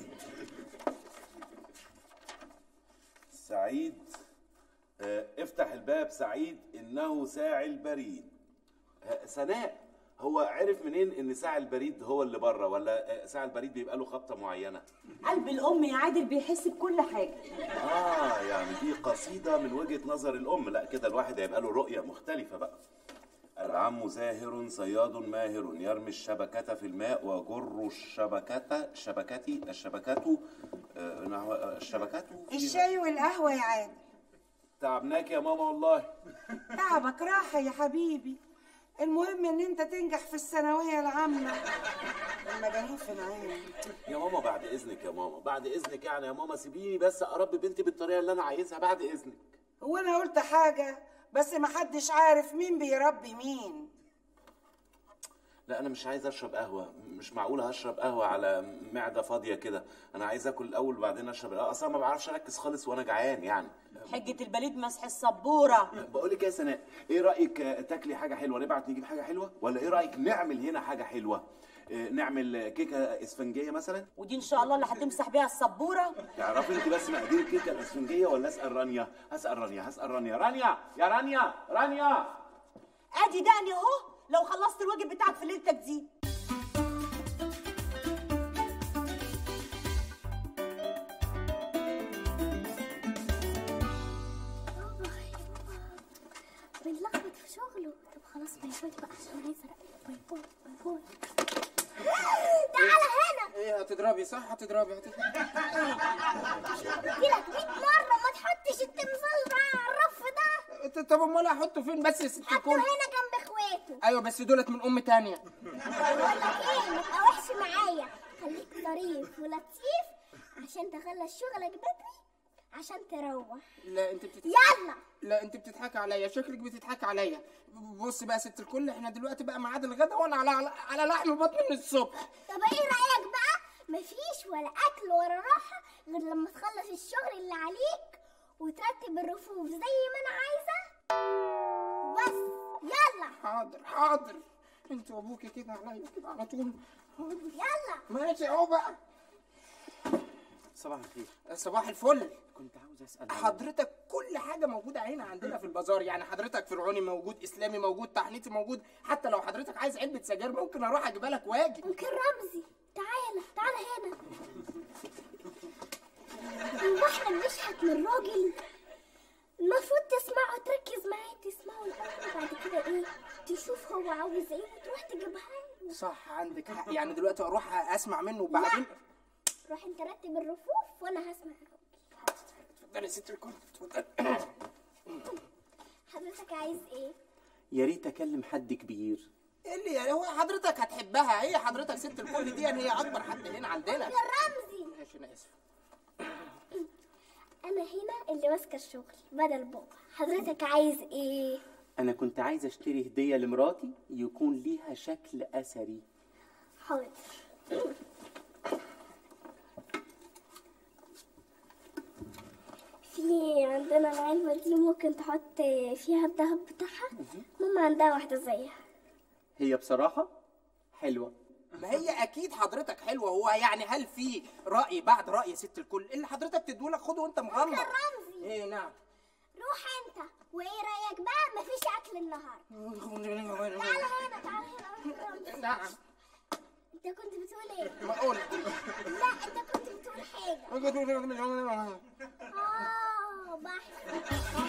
سعيد، افتح الباب سعيد انه ساعي البريد. سناء، هو عرف منين ان ساعي البريد هو اللي بره، ولا ساعي البريد بيبقى له خبطه معينه؟ قلب الام يا عادل بيحس بكل حاجه. اه يعني دي قصيده من وجهه نظر الام. لا كده الواحد هيبقى له رؤيه مختلفه بقى. العم زاهر صياد ماهر يرمي الشبكة في الماء وجر الشبكة شبكتي الشبكة آه نحو الشبكة. الشاي والقهوة يا عادل. تعبناك يا ماما والله. تعبك راحة يا حبيبي، المهم ان انت تنجح في الثانوية العامة. المجانين في العين. يا ماما بعد اذنك يا ماما، بعد اذنك يعني يا ماما، سيبيني بس اربي بنتي بالطريقة اللي انا عايزها بعد اذنك. هو انا قلت حاجة؟ بس محدش عارف مين بيربي مين. لا انا مش عايز اشرب قهوه، مش معقوله هشرب قهوه على معده فاضيه كده. انا عايز اكل الاول وبعدين اشرب القهوه، اصلا ما بعرفش اركز خالص وانا جعان يعني. حجه البليد مسح السبوره. بقول لك يا سناء، ايه رايك تاكلي حاجه حلوه؟ نبعت نجيب حاجه حلوه، ولا ايه رايك نعمل هنا حاجه حلوه؟ نعمل كيكه اسفنجيه مثلا، ودي ان شاء الله اللي هتمسح بيها السبوره. تعرفي انت بس مقادير الكيكه الاسفنجيه ولا اسال رانيا؟ هسال رانيا هسال رانيا رانيا يا رانيا رانيا. ادي دقني اهو، لو خلصت الواجب بتاعك في ليلتك دي. بنلخبط في شغله. طب خلاص باي باي بقى عشان عايزه ارقق. باي باي باي باي. تعالى هنا. ايه هتضربي؟ صح هتضربي هتضربي. قلت لك مية مرة ما تحطش التمثال ده على الرف ده. طب امال احطه فين بس يا ست الكل؟ حطه هنا جنب اخواته. ايوه بس دولت من ام تانية. بقول لك ايه، ما تقاوحش معايا، خليك ظريف ولطيف عشان تخلص شغلك بدري عشان تروح. لا انت بتضحكي. يلا. لا انت بتضحكي عليا، شكلك بتضحكي عليا. بص بقى يا ست الكل، احنا دلوقتي بقى ميعاد الغدا وانا على على لحم بطن من الصبح. طب ايه رايك بقى؟ مفيش ولا اكل ولا راحه غير لما تخلص الشغل اللي عليك وترتب الرفوف زي ما انا عايزه. بس يلا. حاضر حاضر. انت وابوكي كده عليا كده على طول. حاضر. يلا. ماشي اهو بقى. صباح الخير. صباح الفل. كنت عاوز اسال حضرتك كل حاجه موجوده هنا عندنا في البازار، يعني حضرتك فرعوني موجود، اسلامي موجود، تحنيطي موجود، حتى لو حضرتك عايز علبه سجاير ممكن اروح اجيبها لك واجي. ممكن رمزي، تعالى تعالى هنا. هو احنا بنشحت من راجل؟ المفروض تسمعه، تركز معاه، تسمعه الاول بعد كده ايه تشوف هو عاوز ايه وتروح تجيبها له. صح عندك حق، يعني دلوقتي اروح اسمع منه وبعدين روح انت رتب الرفوف وانا هسمع الراجل. اتفضلي يا ست الكل، اتفضلي. حضرتك عايز ايه؟ يا ريت اكلم حد كبير. ايه اللي يعني هو حضرتك هتحبها؟ هي حضرتك ست الكل دي يعني هي اكبر حد هنا عندنا. يا رمزي ماشي انا اسف. انا هنا اللي ماسكه الشغل بدل بابا. حضرتك عايز ايه؟ انا كنت عايز اشتري هديه لمراتي يكون ليها شكل اثري. حاضر. في عندنا العلبة دي ممكن تحط فيها الدهب بتاعها. ماما عندها واحدة زيها. هي بصراحه حلوه. ما هي اكيد حضرتك حلوه. هو يعني هل في راي بعد راي ست الكل؟ اللي حضرتك تدولك خده وانت مغمض. يا رمزي ايه نعم. روح انت. وايه رايك بقى؟ مفيش اكل النهارده. تعال هنا تعال هنا. نعم. انت كنت بتقول ايه؟ بقول لا انت كنت بتقول حاجه. اه بحث.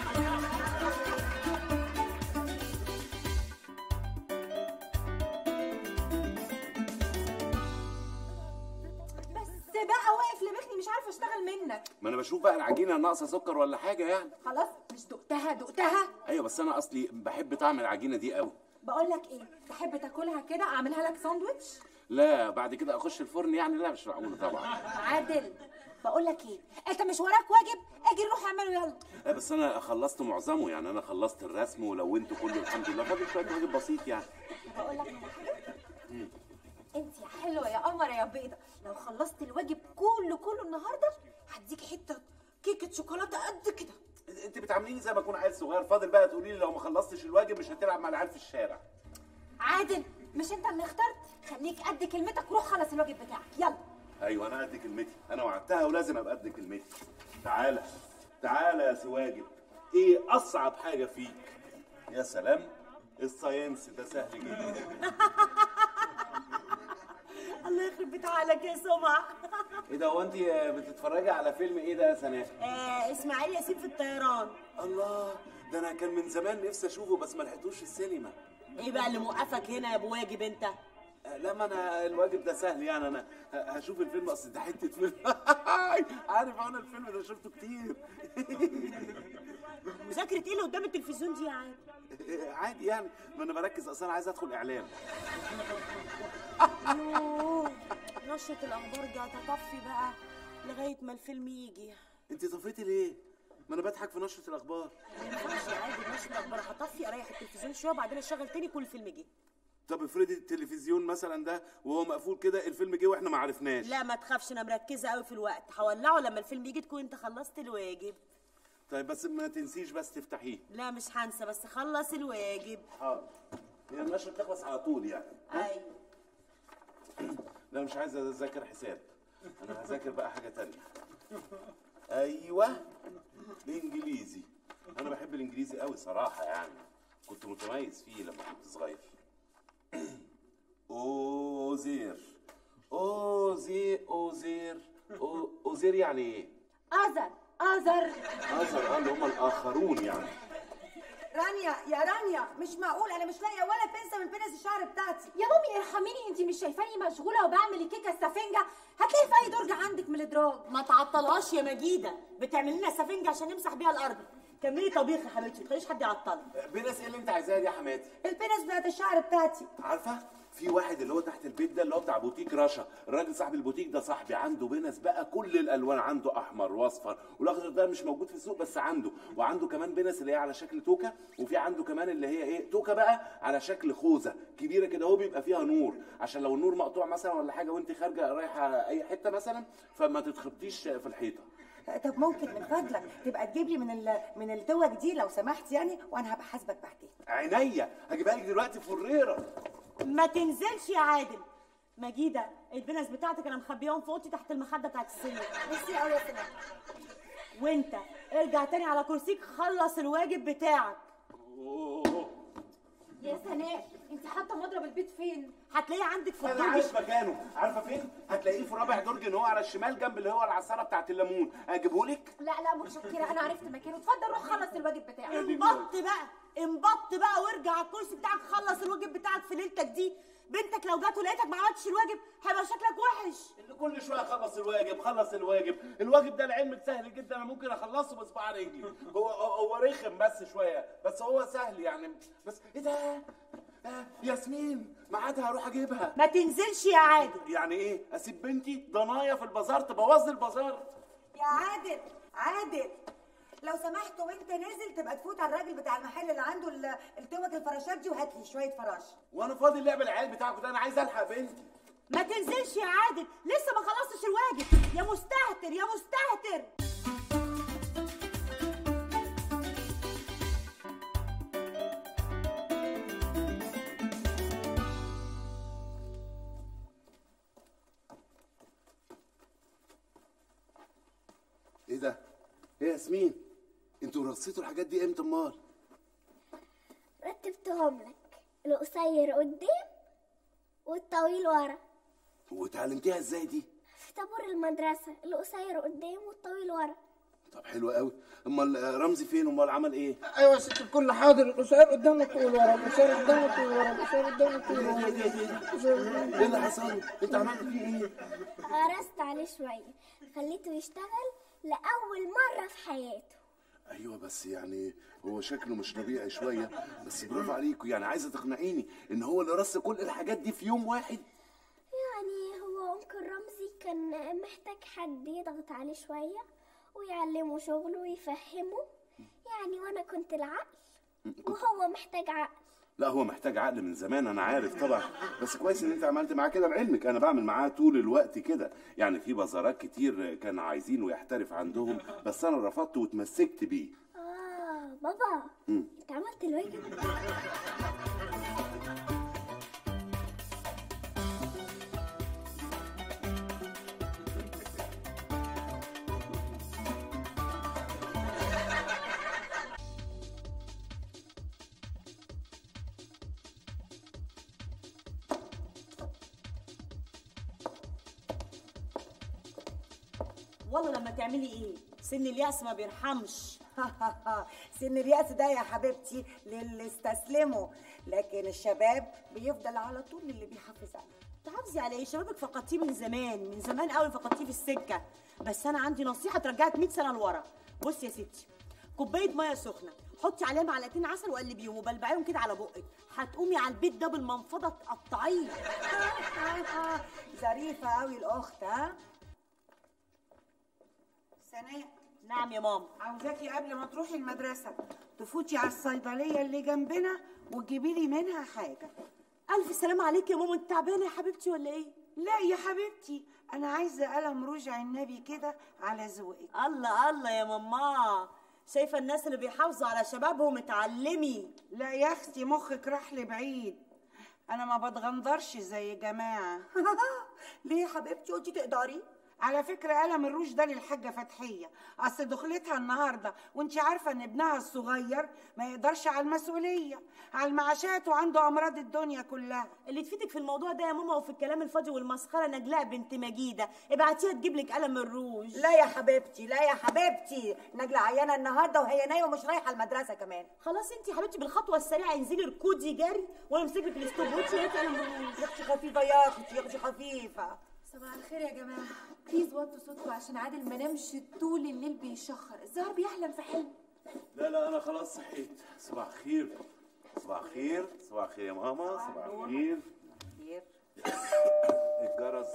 بقى واقف لمخني مش عارفه اشتغل منك. ما انا بشوف بقى العجينه ناقصه سكر ولا حاجه يعني. خلاص مش دقتها دقتها. ايوه بس انا اصلي بحب طعم العجينه دي قوي. بقول لك ايه، تحب تاكلها كده اعملها لك ساندوتش؟ لا بعد كده اخش الفرن يعني. لا مش معقوله طبعا. عادل بقول لك ايه، انت مش وراك واجب؟ اجي نروح اعمله يلا. لا بس انا خلصت معظمه يعني. انا خلصت الرسم ولونت كله الحمد لله. فاضل شويه واجب بسيط يعني. بقول لك على حاجه، انت يا حلوه يا قمر يا بيضه، لو خلصت الواجب كله كله النهارده هديك حته كيكه شوكولاته قد كده. انت بتعامليني زي ما اكون عيل صغير. فاضل بقى تقولي لي لو ما خلصتش الواجب مش هتلعب مع العيال في الشارع. عادل مش انت اللي اخترت؟ خليك قد كلمتك وروح خلص الواجب بتاعك يلا. ايوه انا قد كلمتي. انا وعدتها ولازم ابقى قد كلمتي. تعالى تعالى يا سواجب. ايه اصعب حاجه فيك؟ يا سلام الساينس ده سهل جدا. الله يخرب بيت عقلك يا سمع. ايه ده؟ هو انت بتتفرجي على فيلم ايه ده يا سناء؟ آه اسماعيل ياسين في الطيران. الله ده انا كان من زمان نفسي اشوفه بس ما لحقتوش في السينما. ايه بقى اللي موقفك هنا يا ابو واجب انت؟ لا ما انا الواجب ده سهل يعني. انا هشوف الفيلم اصل ده حته فيلم. عارف انا الفيلم ده شفته كتير. مذاكره ايه اللي قدام التلفزيون دي يا عادل؟ عادي يعني. ما انا بركز اصلا عايز ادخل اعلام. يوه نشرة الاخبار دي هتطفي بقى لغايه ما الفيلم يجي. انت طفيتي ليه؟ ما انا بضحك في نشرة الاخبار. ما ينفعش يا عادل نشرة الاخبار. هطفي اريح التلفزيون شويه وبعدين اشغل تاني كل الفيلم جه. طب افرضي التلفزيون مثلا ده وهو مقفول كده الفيلم جه واحنا ما عرفناش. لا ما تخافش انا مركزه قوي في الوقت. هولعه لما الفيلم يجي تكون انت خلصت الواجب. طيب بس ما تنسيش بس تفتحيه. لا مش هنسى بس خلص الواجب. حاضر. هي النشرة بتخلص على طول يعني. ايوه. لا مش عايز اذاكر حساب. انا هذاكر بقى حاجه تانية. ايوه الانجليزي. انا بحب الانجليزي قوي صراحه يعني. كنت متميز فيه لما كنت صغير. اوزير اوزير اوزير اوزير يعني ايه؟ اذر اذر اذر اه اللي هم الاخرون يعني. رانيا يا رانيا مش معقول انا مش لاقيه ولا بنسه من بنس الشعر بتاعتي. يا مامي ارحميني، انت مش شايفاني مشغوله وبعمل الكيكه السفنجه؟ هتلاقي في اي درج عندك من الادراج. ما تعطلهاش يا مجيده. بتعمل لنا سفنجه عشان نمسح بيها الارض. كملي طبيخ يا حبيبتي ما تخليش حد يعطلك. بنس ايه اللي انت عايزاها دي يا حماتي؟ البنس بتاعت الشعر بتاعتي. عارفه في واحد اللي هو تحت البيت ده اللي هو بتاع بوتيك رشا. الراجل صاحب البوتيك ده صاحبي. عنده بنس بقى كل الالوان. عنده احمر واصفر والاخضر ده مش موجود في السوق بس عنده. وعنده كمان بنس اللي هي على شكل توكه. وفي عنده كمان اللي هي ايه توكه بقى على شكل خوذه كبيره كده. هو بيبقى فيها نور عشان لو النور مقطوع مثلا ولا حاجه وانت خارجه رايحه اي حته مثلا فما تتخبطيش في الحيطه. طب ممكن من فضلك تبقى تجيب لي من ال... من التوك دي لو سمحت يعني، وانا هبقى حاسبك بعدين. عينيا هجيبها لك دلوقتي فريره. ما تنزلش يا عادل. مجيده البنس بتاعتك انا مخبياهم في اوضتي تحت المخده بتاعت السرير. بصي قوي يا سناء. وانت ارجع تاني على كرسيك خلص الواجب بتاعك. أوه. يا سناء انت حاطه مضرب البيت فين؟ هتلاقيه عندك في انا الدرج. عارف مكانه. عارفه فين؟ هتلاقيه في رابع درج، ان هو على الشمال جنب اللي هو العصاره بتاعت الليمون. اجيبهولك؟ لا لا متشكره، انا عرفت مكانه. اتفضل روح خلص الواجب بتاعك. انبط بقى انبط بقى وارجع على الكرسي بتاعك، خلص الواجب بتاعك في ليلتك دي. بنتك لو جت ولقيتك ما عملتش الواجب هيبقى شكلك وحش. اللي كل شويه خلص الواجب خلص الواجب. الواجب ده لعلمك سهل جدا، انا ممكن اخلصه بصباع رجلي. هو هو رخم بس شويه، بس هو سهل يعني. بس ايه ده؟ آه ياسمين ميعادها اروح اجيبها. ما تنزلش يا عادل. يعني ايه؟ اسيب بنتي ضنايا في البازار تبوظ البازار؟ يا عادل عادل لو سمحت وانت نازل تبقى تفوت على الراجل بتاع المحل اللي عنده ال- التوك الفراشات دي وهات لي شويه فراش. وانا فاضي اللعب العيال بتاعكم ده، انا عايز الحق بنتي. ما تنزلش يا عادل، لسه ما خلصتش الواجب يا مستهتر يا مستهتر. ايه ده؟ ايه يا ياسمين؟ انتوا رصيتوا الحاجات دي امتى امال؟ رتبتهم لك، القصير قدام والطويل ورا. واتعلمتيها ازاي دي؟ في طابور المدرسة القصير قدام والطويل ورا. طب حلو قوي. امال رمزي فين؟ امال عمل ايه؟ ايوه يا ست الكل حاضر. القصير قدام والطويل ورا، القصير قدام والطويل ورا، القصير قدام والطويل ورا. ايه اللي حصل؟ انت عملت فيه ايه؟ قرصت عليه شوية، خليته يشتغل لأول مرة في حياته. ايوه بس يعني هو شكله مش طبيعي شويه، بس برافو عليكوا. يعني عايزه تقنعيني ان هو اللي رص كل الحاجات دي في يوم واحد؟ يعني هو أنكل رمزي كان محتاج حد يضغط عليه شوية ويعلمه شغله ويفهمه يعني، وأنا كنت العقل وهو محتاج عقل. لا هو محتاج عقل من زمان انا عارف طبعا، بس كويس ان انت عملت معاه كده. لعلمك انا بعمل معاه طول الوقت كده، يعني في بازارات كتير كانوا عايزينه يحترف عندهم بس انا رفضت واتمسكت بيه. آه بابا مم. أنت عملت الواجب؟ والله لما تعملي ايه؟ سن اليأس ما بيرحمش. سن اليأس ده يا حبيبتي للي استسلموا، لكن الشباب بيفضل على طول اللي بيحافظ عليه. تحافظي على ايه؟ شبابك فقدتيه من زمان، من زمان قوي فقدتيه في السكه. بس انا عندي نصيحه ترجعك مية سنه لورا. بصي يا ستي، كوبايه ميه سخنه حطي عليها معلقتين عسل وقلبيهم وبلبعيهم كده على بقك، هتقومي على البيت ده بالمنفضه تقطعيه. ظريفه قوي الاخت. ها سناء، نعم يا ماما. عاوزاكي قبل ما تروحي المدرسة تفوتي على الصيدلية اللي جنبنا وتجيبي لي منها حاجة. ألف سلامة عليك يا ماما. أنت تعبانة يا حبيبتي ولا إيه؟ لا يا حبيبتي، أنا عايزة قلم روج عنبي كده على ذوقك. الله الله يا ماما، شايفة الناس اللي بيحافظوا على شبابهم. اتعلمي. لا يا أختي مخك راح لبعيد، أنا ما بتغندرش زي جماعة. ليه يا حبيبتي وانتي تقدري؟ على فكرة قلم الروج ده للحاجة فتحية، أصل دخلتها النهاردة وانتي عارفة إن ابنها الصغير ما يقدرش على المسؤولية، على المعاشات وعنده أمراض الدنيا كلها. اللي تفيدك في الموضوع ده يا ماما وفي الكلام الفاضي والمسخرة نجلاء بنت مجيدة، ابعتيها تجيب لك قلم الروج. لا يا حبيبتي لا يا حبيبتي، نجلة عيانة النهاردة وهي نايمة ومش رايحة المدرسة كمان. خلاص انت يا حبيبتي بالخطوة السريعة انزلي اركضي جري وانا امسك لك الستوب واتش وهاتي قلم الروج. يا اختي خفيفة يا اختي، يا اختي خفيفة. صباح الخير يا جماعه، بليز وطوا صوتكم عشان عادل ما نامش طول الليل بيشخر، الظاهر بيحلم في حلم. لا لا انا خلاص صحيت. صباح الخير. صباح الخير. صباح الخير يا ماما. صباح الخير. خير. الجرس.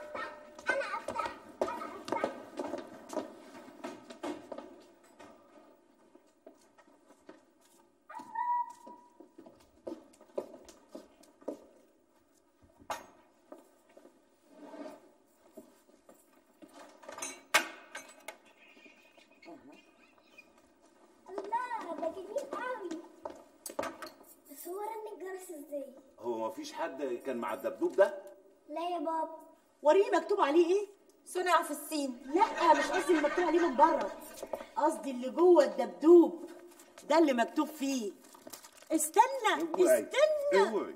هو مفيش حد كان مع الدبدوب ده؟ لا يا بابا. وريني مكتوب عليه ايه؟ صنع في الصين. لا مش قصدي اللي مكتوب عليه من بره، قصدي اللي جوه الدبدوب ده اللي مكتوب فيه. استنى اوعي. استنى اوعي.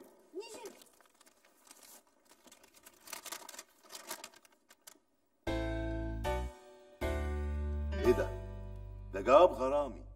ايه ده؟ ده جواب غرامي.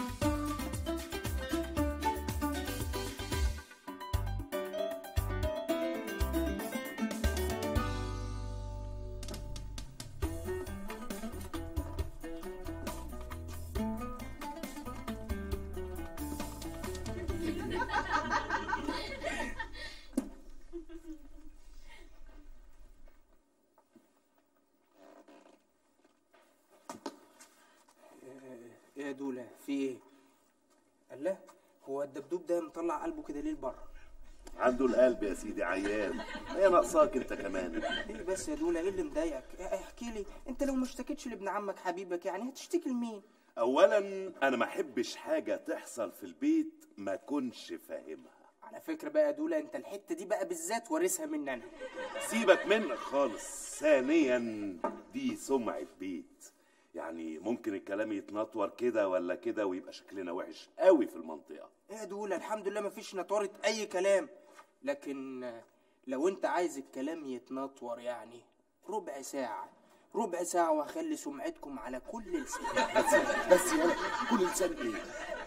ايه يا دوله في ايه؟ الله، هو الدبدوب ده مطلع قلبه كده ليه لبره؟ عنده القلب يا سيدي عيان، هي ناقصاك انت كمان. ايه بس يا دوله، ايه اللي مضايقك؟ احكي لي، انت لو ما اشتكيتش لابن عمك حبيبك يعني هتشتكي لمين؟ اولا انا ما احبش حاجه تحصل في البيت ما اكونش فاهمها. على فكره بقى يا دوله، انت الحته دي بقى بالذات وارثها مني انا. سيبك منك خالص. ثانيا دي سمعه بيت، يعني ممكن الكلام يتنطور كده ولا كده ويبقى شكلنا وحش قوي في المنطقه. ايه يا دوله، الحمد لله مفيش نطوره اي كلام، لكن لو انت عايز الكلام يتنطور يعني ربع ساعه ربع ساعه وهخلي سمعتكم على كل لسان. بس بس يا كل لسان ايه؟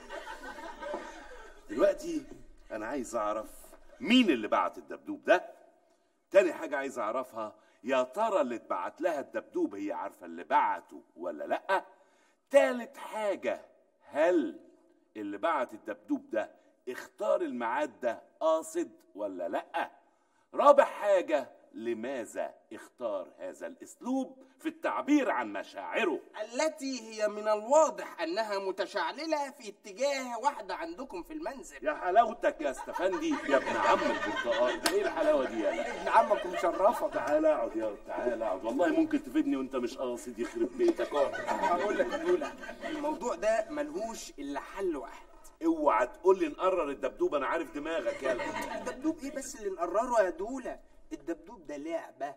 دلوقتي انا عايز اعرف مين اللي بعت الدبدوب ده. تاني حاجه عايز اعرفها، يا ترى اللي اتبعت لها الدبدوب هي عارفه اللي بعته ولا لا. تالت حاجه، هل اللي بعت الدبدوب ده اختار الميعاد ده قاصد ولا لا. رابع حاجه، لماذا اختار هذا الاسلوب في التعبير عن مشاعره التي هي من الواضح انها متشعلله في اتجاه واحده عندكم في المنزل. يا حلاوتك يا استفندي يا ابن عم البرتقال، ده ايه الحلاوه دي يا ابن عمك مشرفه. تعال اقعد يا تعال اقعد، والله ممكن تفيدني وانت مش قاصد، يخرب بيتك. هقول لك يا دوله، الموضوع ده ملهوش الا حل واحد. اوعى تقول لي نقرر الدبدوب، انا عارف دماغك يا الدبدوب ايه بس اللي نقرره يا دوله؟ الدبدوب ده لعبه.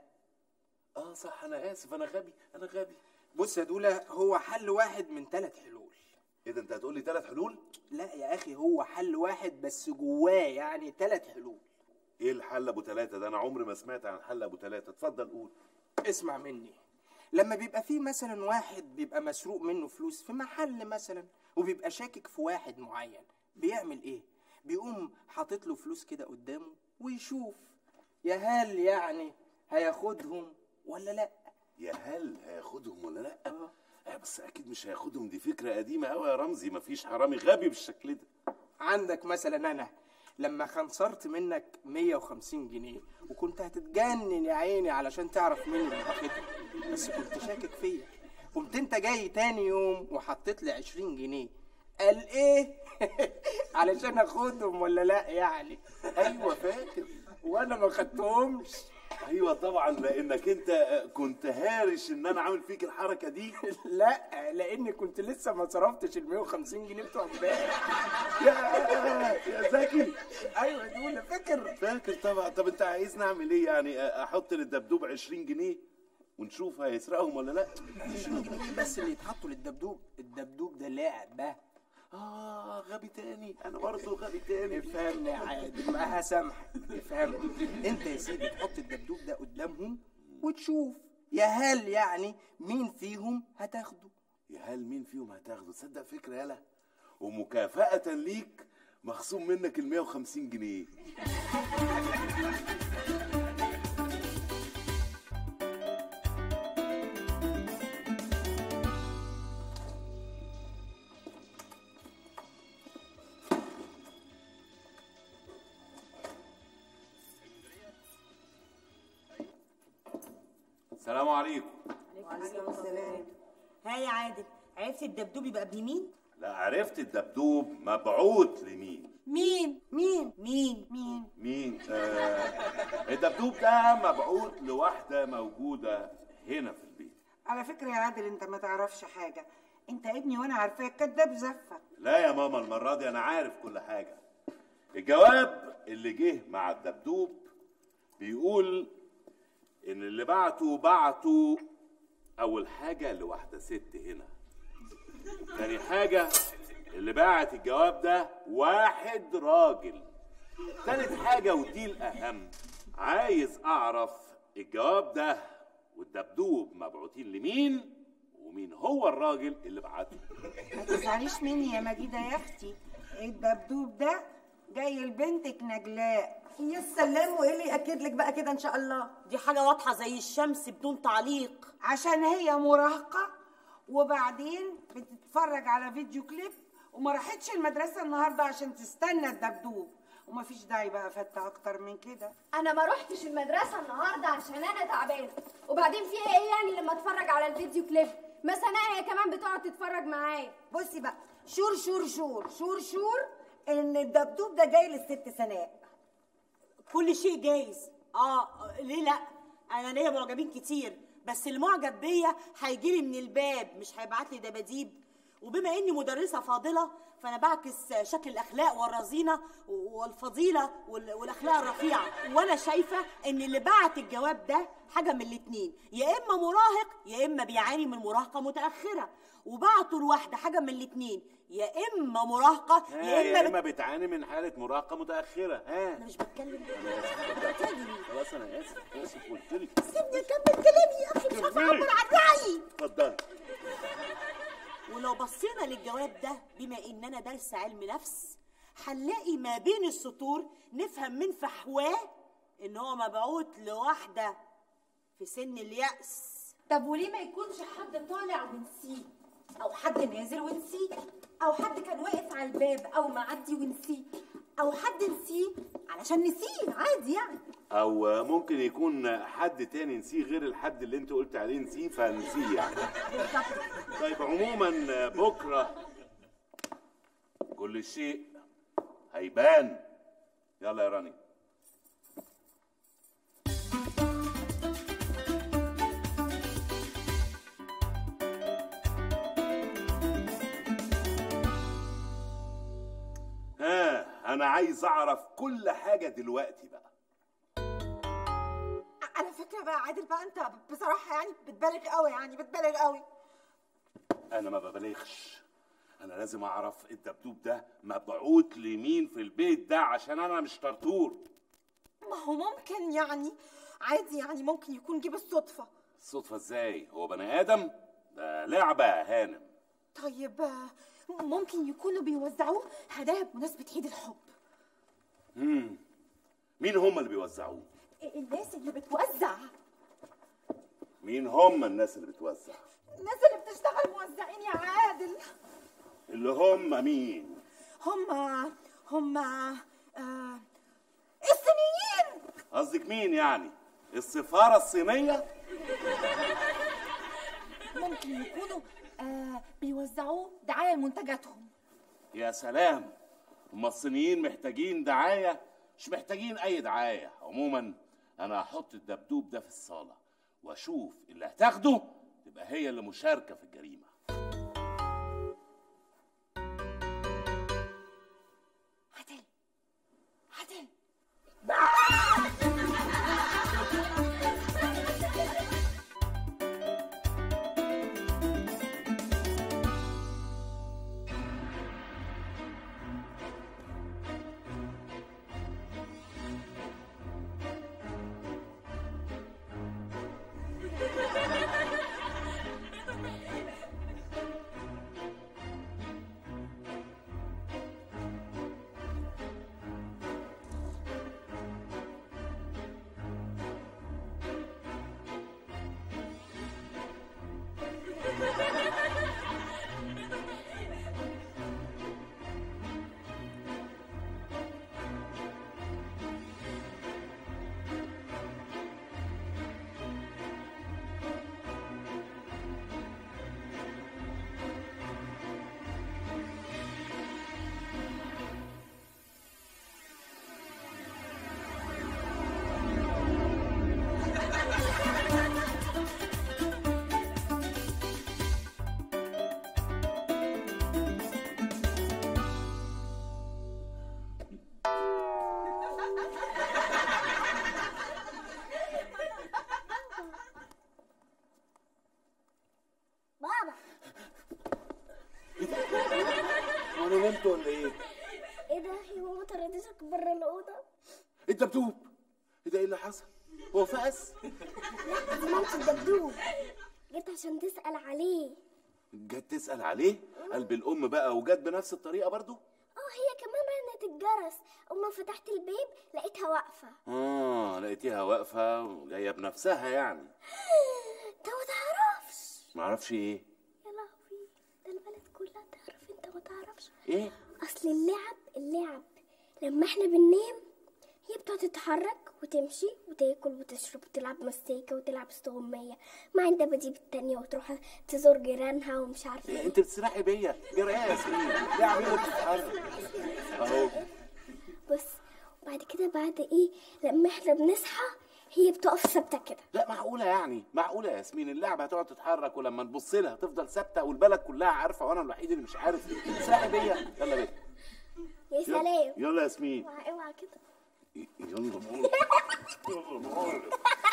اه صح، انا اسف، انا غبي انا غبي. بص يا دوله، هو حل واحد من ثلاث حلول. ايه ده، انت هتقول لي ثلاث حلول؟ لا يا اخي، هو حل واحد بس جواه يعني ثلاث حلول. ايه الحل ابو ثلاثه ده؟ انا عمري ما سمعت عن حل ابو ثلاثه. اتفضل قول. اسمع مني، لما بيبقى فيه مثلا واحد بيبقى مسروق منه فلوس في محل مثلا، وبيبقى شاكك في واحد معين، بيعمل ايه؟ بيقوم حاطط له فلوس كده قدامه ويشوف يا هل يعني هياخدهم ولا لا. يا هل هياخدهم ولا لا؟ اه آه بس اكيد مش هياخدهم، دي فكره قديمه قوي يا رمزي، مفيش حرامي غبي بالشكل ده. عندك مثلا انا لما خنصرت منك مية وخمسين جنيه وكنت هتتجنن يا عيني علشان تعرف مين اللي واخدهم، بس كنت شاكك فيا، قمت انت جاي تاني يوم وحطيت لي عشرين جنيه. قال ايه؟ علشان اخدهم ولا لا يعني؟ ايوه فاكر، وانا ما خدتهمش. ايوه طبعا، لانك انت كنت هارش ان انا عامل فيك الحركه دي. لا، لاني كنت لسه ما صرفتش ال مية وخمسين جنيه بتوع امبارح. يا يا زكي. ايوه يا دوله، فاكر فاكر طبعا. طب انت عايزني اعمل ايه يعني؟ احط للدبدوب عشرين جنيه ونشوف هيسرقهم ولا لا؟ عشرين جنيه بس اللي يتحطوا للدبدوب، الدبدوب ده لعبه. اه غبي تاني، انا برضه غبي تاني. افهمني يا عادل، ما هسامحك، افهمني. انت يا سيدي تحط الدبدوب ده قدامهم وتشوف يا هل يعني مين فيهم هتاخده. يا هل مين فيهم هتاخده؟ تصدق فكره يالا، ومكافأة ليك مخصوم منك ال مية وخمسين جنيه. السلام عليكم. وعليكم السلام. ها يا عادل، عرفت الدبدوب يبقى ابن مين؟ لا، عرفت الدبدوب مبعوث لمين. مين؟ مين؟ مين؟ مين؟ مين؟ آه الدبدوب ده مبعوث لواحدة موجودة هنا في البيت. على فكرة يا عادل، انت ما تعرفش حاجة، انت ابني وانا عارفاك كداب زفة. لا يا ماما، المرة دي انا عارف كل حاجة. الجواب اللي جه مع الدبدوب بيقول ان اللي بعته بعته اول حاجة لواحدة ست هنا، تاني حاجة اللي باعت الجواب ده واحد راجل. تالت حاجة ودي الأهم، عايز أعرف الجواب ده والدبدوب مبعوتين لمين ومين هو الراجل اللي بعته. ما تزعليش مني يا مجيدة يا اختي، الدبدوب ده جاي لبنتك نجلاء. يا سلام، وايه اللي ياكد لك بقى كده ان شاء الله؟ دي حاجه واضحه زي الشمس بدون تعليق. عشان هي مراهقة وبعدين بتتفرج على فيديو كليب وما راحتش المدرسة النهاردة عشان تستنى الدبدوب، ومفيش داعي بقى فتة اكتر من كده. انا ما روحتش المدرسة النهاردة عشان انا تعبانة، وبعدين فيها ايه يعني لما اتفرج على الفيديو كليب؟ ما سناء هي كمان بتقعد تتفرج معايا. بصي بقى، شور شور شور شور شور ان الدبدوب ده جاي للست سناء. كل شيء جايز. اه ليه لا؟ انا ليا معجبين كتير، بس المعجب بيا هيجيلي من الباب مش هيبعت لي دباديب. وبما اني مدرسه فاضله فانا بعكس شكل الاخلاق والرزينه والفضيله والاخلاق الرفيعه، وانا شايفه ان اللي بعت الجواب ده حاجه من الاتنين، يا اما مراهق يا اما بيعاني من مراهقه متاخره، وبعته لواحده حاجه من الاتنين، يا اما مراهقه يا اما يا اما بت... بتعاني من حاله مراهقه متاخره. ها انا مش بتكلم. خلاص انا اسف اسف قلت لك سيبني اكمل كلامي يا اخي، مش عارفه اعبر عن رايي. اتفضلي. ولو بصينا للجواب ده بما اننا درس علم نفس هنلاقي ما بين السطور نفهم من فحواه ان هو مبعوث لواحده في سن اليأس. طب وليه ما يكونش حد طالع ونسيه، او حد نازل ونسيه، او حد كان واقف على الباب او معدي ونسيه، او حد نسيه علشان نسيه عادي يعني. او ممكن يكون حد تاني نسيه غير الحد اللي انت قلت عليه نسيه فنسيه يعني. طيب عموما بكره كل شيء هيبان. يلا يا راني. ها انا عايز اعرف كل حاجه دلوقتي بقى. على فكره بقى عادل بقى، انت بصراحه يعني بتبالغ قوي، يعني بتبالغ قوي. انا ما ببالغش، انا لازم اعرف الدبدوب ده مبعوت لمين في البيت ده عشان انا مش طرطور. ما هو ممكن يعني عادي، يعني ممكن يكون جه بالصدفه. الصدفه ازاي؟ هو بني ادم؟ ده لعبه يا هانم. طيب ممكن يكونوا بيوزعوه هدايا بمناسبه عيد الحب. امم مين هم اللي بيوزعوه؟ الناس اللي بتوزع. مين هم الناس اللي بتوزع؟ الناس اللي بتشتغل موزعين يا عادل. اللي هم مين؟ هم هم آه الصينيين. قصدك مين يعني؟ السفاره الصينيه؟ ممكن يكونوا آه بيوزعوه دعايه لمنتجاتهم. يا سلام، هم الصينيين محتاجين دعايه؟ مش محتاجين اي دعايه. عموما انا هحط الدبدوب ده في الصاله واشوف اللي هتاخده تبقى هي اللي مشاركه في الجريمه. عادل عادل عايزك بره الاوضه. الدبدوب ايه ده؟ ايه اللي حصل؟ هو فقس؟ لا دي مامتي الدبدوب، جيت عشان تسال عليه. جت تسال عليه؟ قلب الام بقى، وجت بنفس الطريقه برضو؟ اه هي كمان رنت الجرس، اما فتحت الباب لقيتها واقفه. اه لقيتيها واقفه وجايه بنفسها يعني. انت ما تعرفش. ما اعرفش ايه؟ يا لهوي ده البلد كلها تعرف، انت ما تعرفش. ايه؟ اصل اللعب اللعب لما احنا بننام هي بتقعد تتحرك وتمشي وتاكل وتشرب وتلعب مستيكه وتلعب استغمايه مع الدباديب التانية وتروح تزور جيرانها ومش عارفه إيه انت بتسرحي بيا؟ جرى ايه يا ياسمين؟ ليه عامله بتتحرك؟ اهو. بس وبعد كده بعد ايه لما احنا بنصحى هي بتقف ثابته كده. لا معقوله يعني؟ معقوله يا ياسمين اللعبه هتقعد تتحرك ولما نبص لها تفضل ثابته والبلد كلها عارفه وانا الوحيد اللي مش عارف؟ تسرحي بيا. يلا بيا. يا سلام. يلا يا ياسمين. اوعى اوعى كده. يلا بقول. يلا بقول.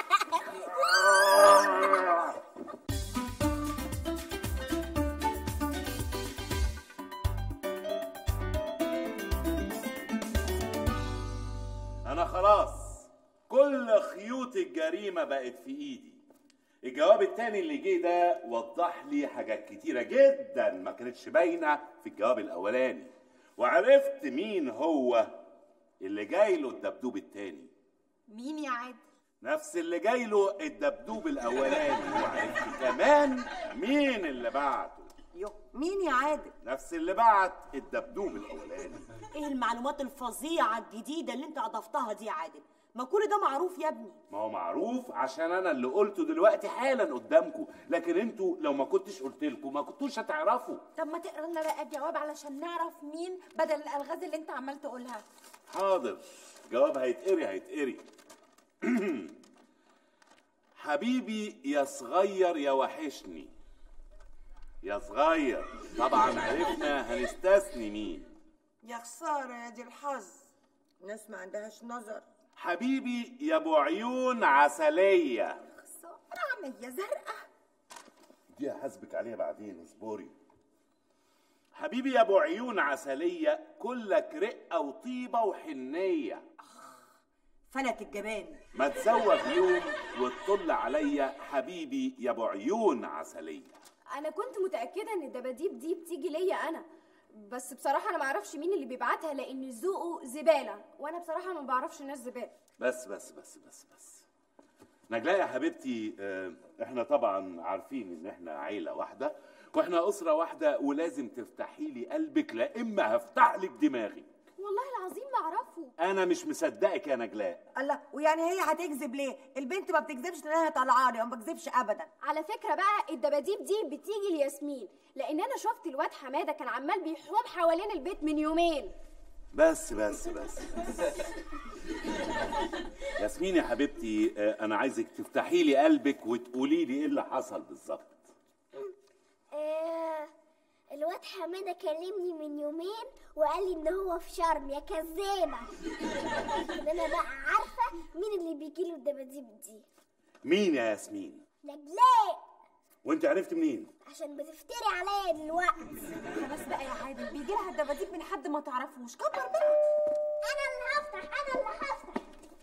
انا خلاص كل خيوط الجريمه بقت في ايدي. الجواب التاني اللي جه ده وضح لي حاجات كتيره جدا ما كانتش باينه في الجواب الاولاني، وعرفت مين هو اللي جاي له الدبدوب التاني. مين يا عادل؟ نفس اللي جاي له الدبدوب الاولاني، وعرفت كمان مين اللي بعته. يو مين يا عادل؟ نفس اللي بعت الدبدوب الاولاني. ايه المعلومات الفظيعه الجديده اللي انت اضفتها دي يا عادل؟ ما كل ده معروف يا ابني. ما هو معروف عشان انا اللي قلته دلوقتي حالا قدامكم، لكن انتوا لو ما كنتش قلت لكم ما كنتوش هتعرفوا. طب ما تقرا لنا بقى الجواب علشان نعرف مين بدل الالغاز اللي انت عمال تقولها. حاضر، جواب هيتقري هيتقري. حبيبي يا صغير يا وحشني. يا صغير طبعا عرفنا هنستثني مين. يا خساره يا دي الحظ، ناس ما عندهاش نظر. حبيبي يا ابو عيون عسليه. خساره عمية زرقاء. دي هحاسبك عليها بعدين، اصبري. حبيبي يا ابو عيون عسليه، كلك رقه وطيبه وحنيه. فلت الجبان. ما تزوج يوم وتطل عليا حبيبي يا ابو عيون عسليه. انا كنت متاكده ان الدباديب دي بتيجي ليا انا، بس بصراحه انا ما اعرفش مين اللي بيبعتها لان ذوقه زباله، وانا بصراحه ما بعرفش ناس زباله. بس بس بس بس بس نجلاء يا حبيبتي، اه احنا طبعا عارفين ان احنا عيله واحده واحنا اسره واحده، ولازم تفتحي لي قلبك لا اما هفتح لك دماغي. والله العظيم ما اعرفه. انا مش مصدقك يا نجلاء. الله، ويعني هي هتكذب ليه؟ البنت ما بتكذبش لانها طلعاني، وما بتكذبش ابدا. على فكره بقى الدباديب دي بتيجي لياسمين، لان انا شفت الواد حماده كان عمال بيحوم حوالين البيت من يومين. بس بس بس, بس. ياسمين يا حبيبتي، انا عايزك تفتحي لي قلبك وتقولي لي ايه اللي حصل بالظبط. آه الواد حماده كلمني من يومين وقال لي ان هو في شرم. يا كذابه. لكن انا بقى عارفه مين اللي بيجي له الدباديب دي. مين يا ياسمين؟ نجلاء. وانت عرفت منين؟ عشان بتفتري عليا دلوقتي. خلاص بقى يا عادل، بيجي لها الدباديب من حد ما تعرفوش. كبر بقى. انا اللي هفتح انا اللي هفتح.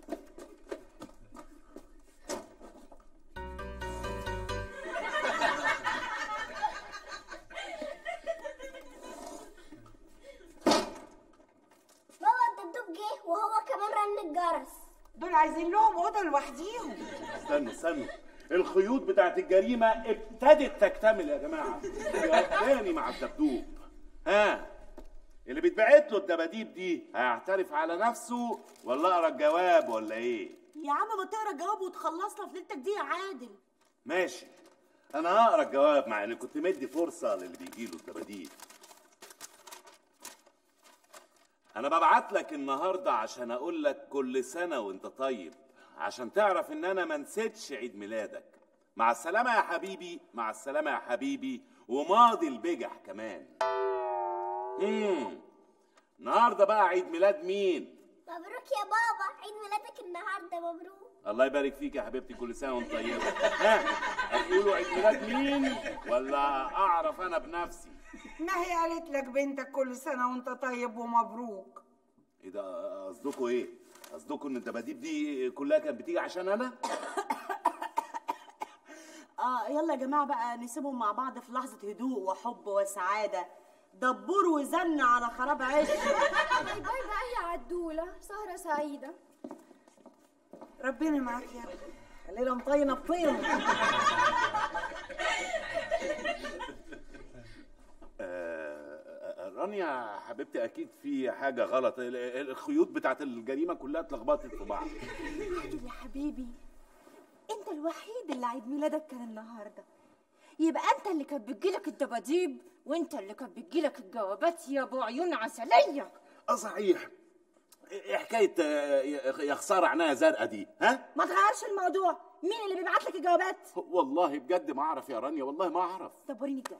بابا الدبدوب جه وهو كمان رن الجرس. دول عايزين لهم اوضه لوحديهم. استنوا استنوا، الخيوط بتاعت الجريمه ابتدت تكتمل يا جماعه. تاني مع الدبدوب. ها اللي بيتبعت له الدباديب دي هيعترف على نفسه ولا اقرا الجواب ولا ايه؟ يا عم ما تقرا الجواب وتخلصنا في ليلتك دي يا عادل. ماشي، انا هقرا الجواب مع اني كنت مدي فرصه للي بيجي له الدباديب. انا ببعت لك النهارده عشان اقول لك كل سنه وانت طيب، عشان تعرف ان انا ما نسيتش عيد ميلادك. مع السلامه يا حبيبي، مع السلامه يا حبيبي، وماضي البجح كمان. امم النهارده بقى عيد ميلاد مين؟ مبروك يا بابا، عيد ميلادك النهارده. مبروك. الله يبارك فيك يا حبيبتي، كل سنه وانت طيبه. ها هتقولوا عيد ميلاد مين ولا اعرف انا بنفسي؟ ما هي قالت لك بنتك كل سنه وانت طيب ومبروك. ايه ده؟ قصدكوا ايه؟ قصدكوا ان الدباديب دي كلها كانت بتيجي عشان انا؟ اه يلا يا جماعه بقى نسيبهم مع بعض في لحظه هدوء وحب وسعاده. دبور وزن على خراب عش. باي باي بقى يا عدوله، سهره سعيده. ربنا معاك يا رب. الليله مطينه بطين. رانيا حبيبتي اكيد في حاجه غلط، الخيوط بتاعت الجريمه كلها اتلخبطت في بعض. عادل يا حبيبي، انت الوحيد اللي عيد ميلادك كان النهارده، يبقى انت اللي كانت بتجيلك الدباديب وانت اللي كانت بتجيلك الجوابات يا ابو عيون عسليه. اه صحيح. ايه حكايه يا خساره عينيا زرقاء دي؟ ها؟ ما تغيرش الموضوع، مين اللي بيبعت لك الجوابات؟ والله بجد ما اعرف يا رانيا، والله ما اعرف. طب وريني الجواب.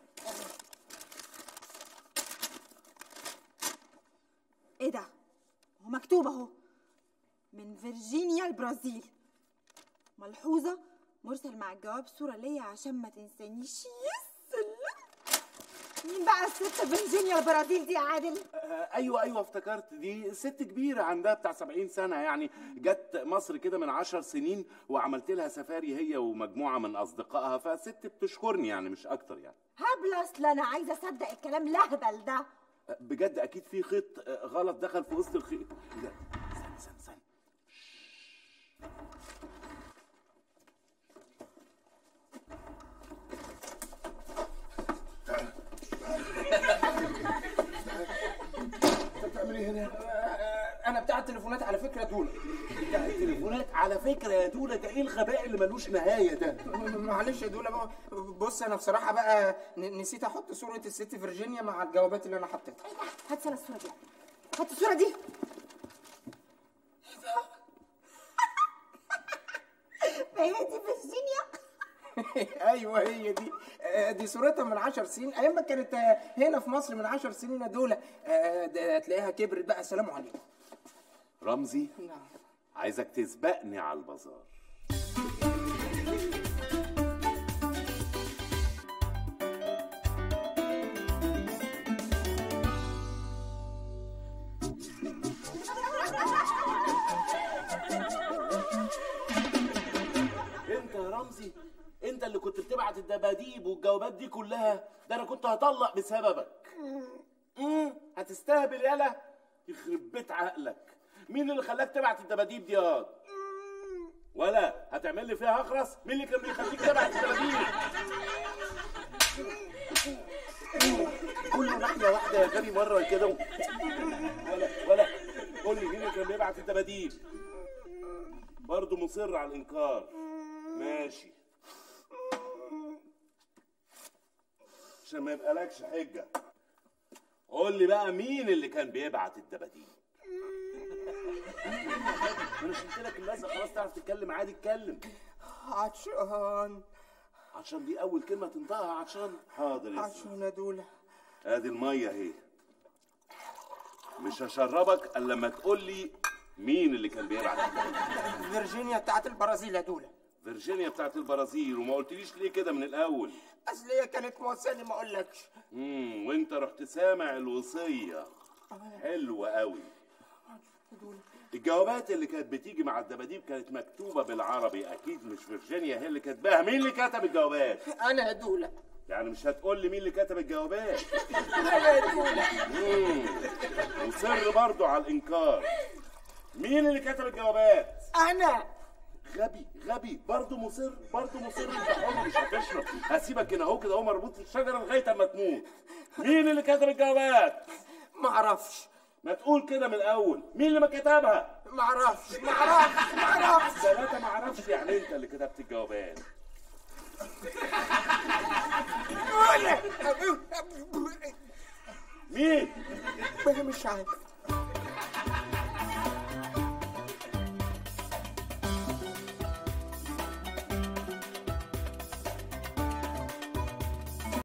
ايه ده؟ هو مكتوب اهو من فيرجينيا البرازيل. ملحوظه، مرسل مع الجواب صوره ليا عشان ما تنسانيش. يا سلام. مين بقى الست فيرجينيا البرازيل دي يا عادل؟ آه ايوه ايوه افتكرت، دي ست كبيره عندها بتاع سبعين سنه، يعني جت مصر كده من عشر سنين وعملت لها سفاري هي ومجموعه من اصدقائها، فست بتشكرني يعني مش اكتر يعني. هبل، اصل انا عايزه اصدق الكلام الاهبل ده. بجد اكيد في خيط غلط دخل في وسط الخيط. لا استنى استنى استنى. انت بتعمل ايه هنا؟ انا بتاع التليفونات على فكره يا دوله. بتاع التليفونات على فكره يا دوله؟ ده ايه الغباء اللي ملوش نهايه ده؟ معلش يا دوله بقى، بص انا بصراحه بقى نسيت احط صوره الست فيرجينيا مع الجوابات اللي انا حطيتها. هات انا الصوره دي، هات الصوره دي. هي دي فيرجينيا؟ ايوه هي دي. دي صورتها من عشر سنين، ايام ما كانت هنا في مصر من عشر سنين يا دوله. هتلاقيها كبرت بقى. سلام عليكم. رمزي، نعم. عايزك تسبقني على البازار. انت يا رمزي، انت اللي كنت بتبعت الدباديب والجوابات دي كلها؟ ده انا كنت هطلق بسببك. امم هتستهبل يالا، يخرب بيت عقلك. مين اللي خلاك تبعت الدباديب دي ياض؟ ولا هتعمل لي فيها اخرس؟ مين اللي كان بيخليك تبعت الدباديب؟ كله ناحيه واحده يا غبي مره كده. ولا ولا قول لي مين اللي كان بيبعت الدباديب؟ برضه مصر على الانكار. ماشي، عشان ما يبقالكش حجه. قول لي بقى مين اللي كان بيبعت الدباديب؟ انا شلت لك اللزقه خلاص، تعرف تتكلم عادي، اتكلم. عطشان. عطشان دي اول كلمه تنطقها؟ عطشان؟ حاضر يا عطشان يا دوله. ادي الميه اهي، مش هشربك الا لما تقول لي مين اللي كان بيبعت الدباديب. فيرجينيا بتاعت البرازيل يا دوله. فيرجينيا بتاعت البرازيل؟ وما قلتليش ليه كده من الاول؟ اصل هي كانت موصاني ما اقولكش. امم وانت رحت سامع الوصيه. حلوه قوي. الجوابات اللي كانت بتيجي مع الدباديب كانت مكتوبه بالعربي، اكيد مش فيرجينيا هي اللي كاتباها. مين اللي كتب الجوابات؟ انا يا دوله. يعني مش هتقول لي مين اللي كتب الجوابات؟ انا يا دوله. امم مصر برضو على الانكار. مين اللي كتب الجوابات؟ انا. غبي غبي، برضه مصر برضه مصر. انت حر مش هتشرب، هسيبك هنا اهو كده اهو مربوط في الشجره لغايه اما تموت. مين اللي كتب الجوابات؟ ما اعرفش. ما تقول كده من الاول، مين اللي ما كتبها؟ ما اعرفش ما اعرفش ما اعرفش. ثلاثه ما اعرفش، يعني انت اللي كتبت الجوابات. مين؟ مين؟ ما مش عارف.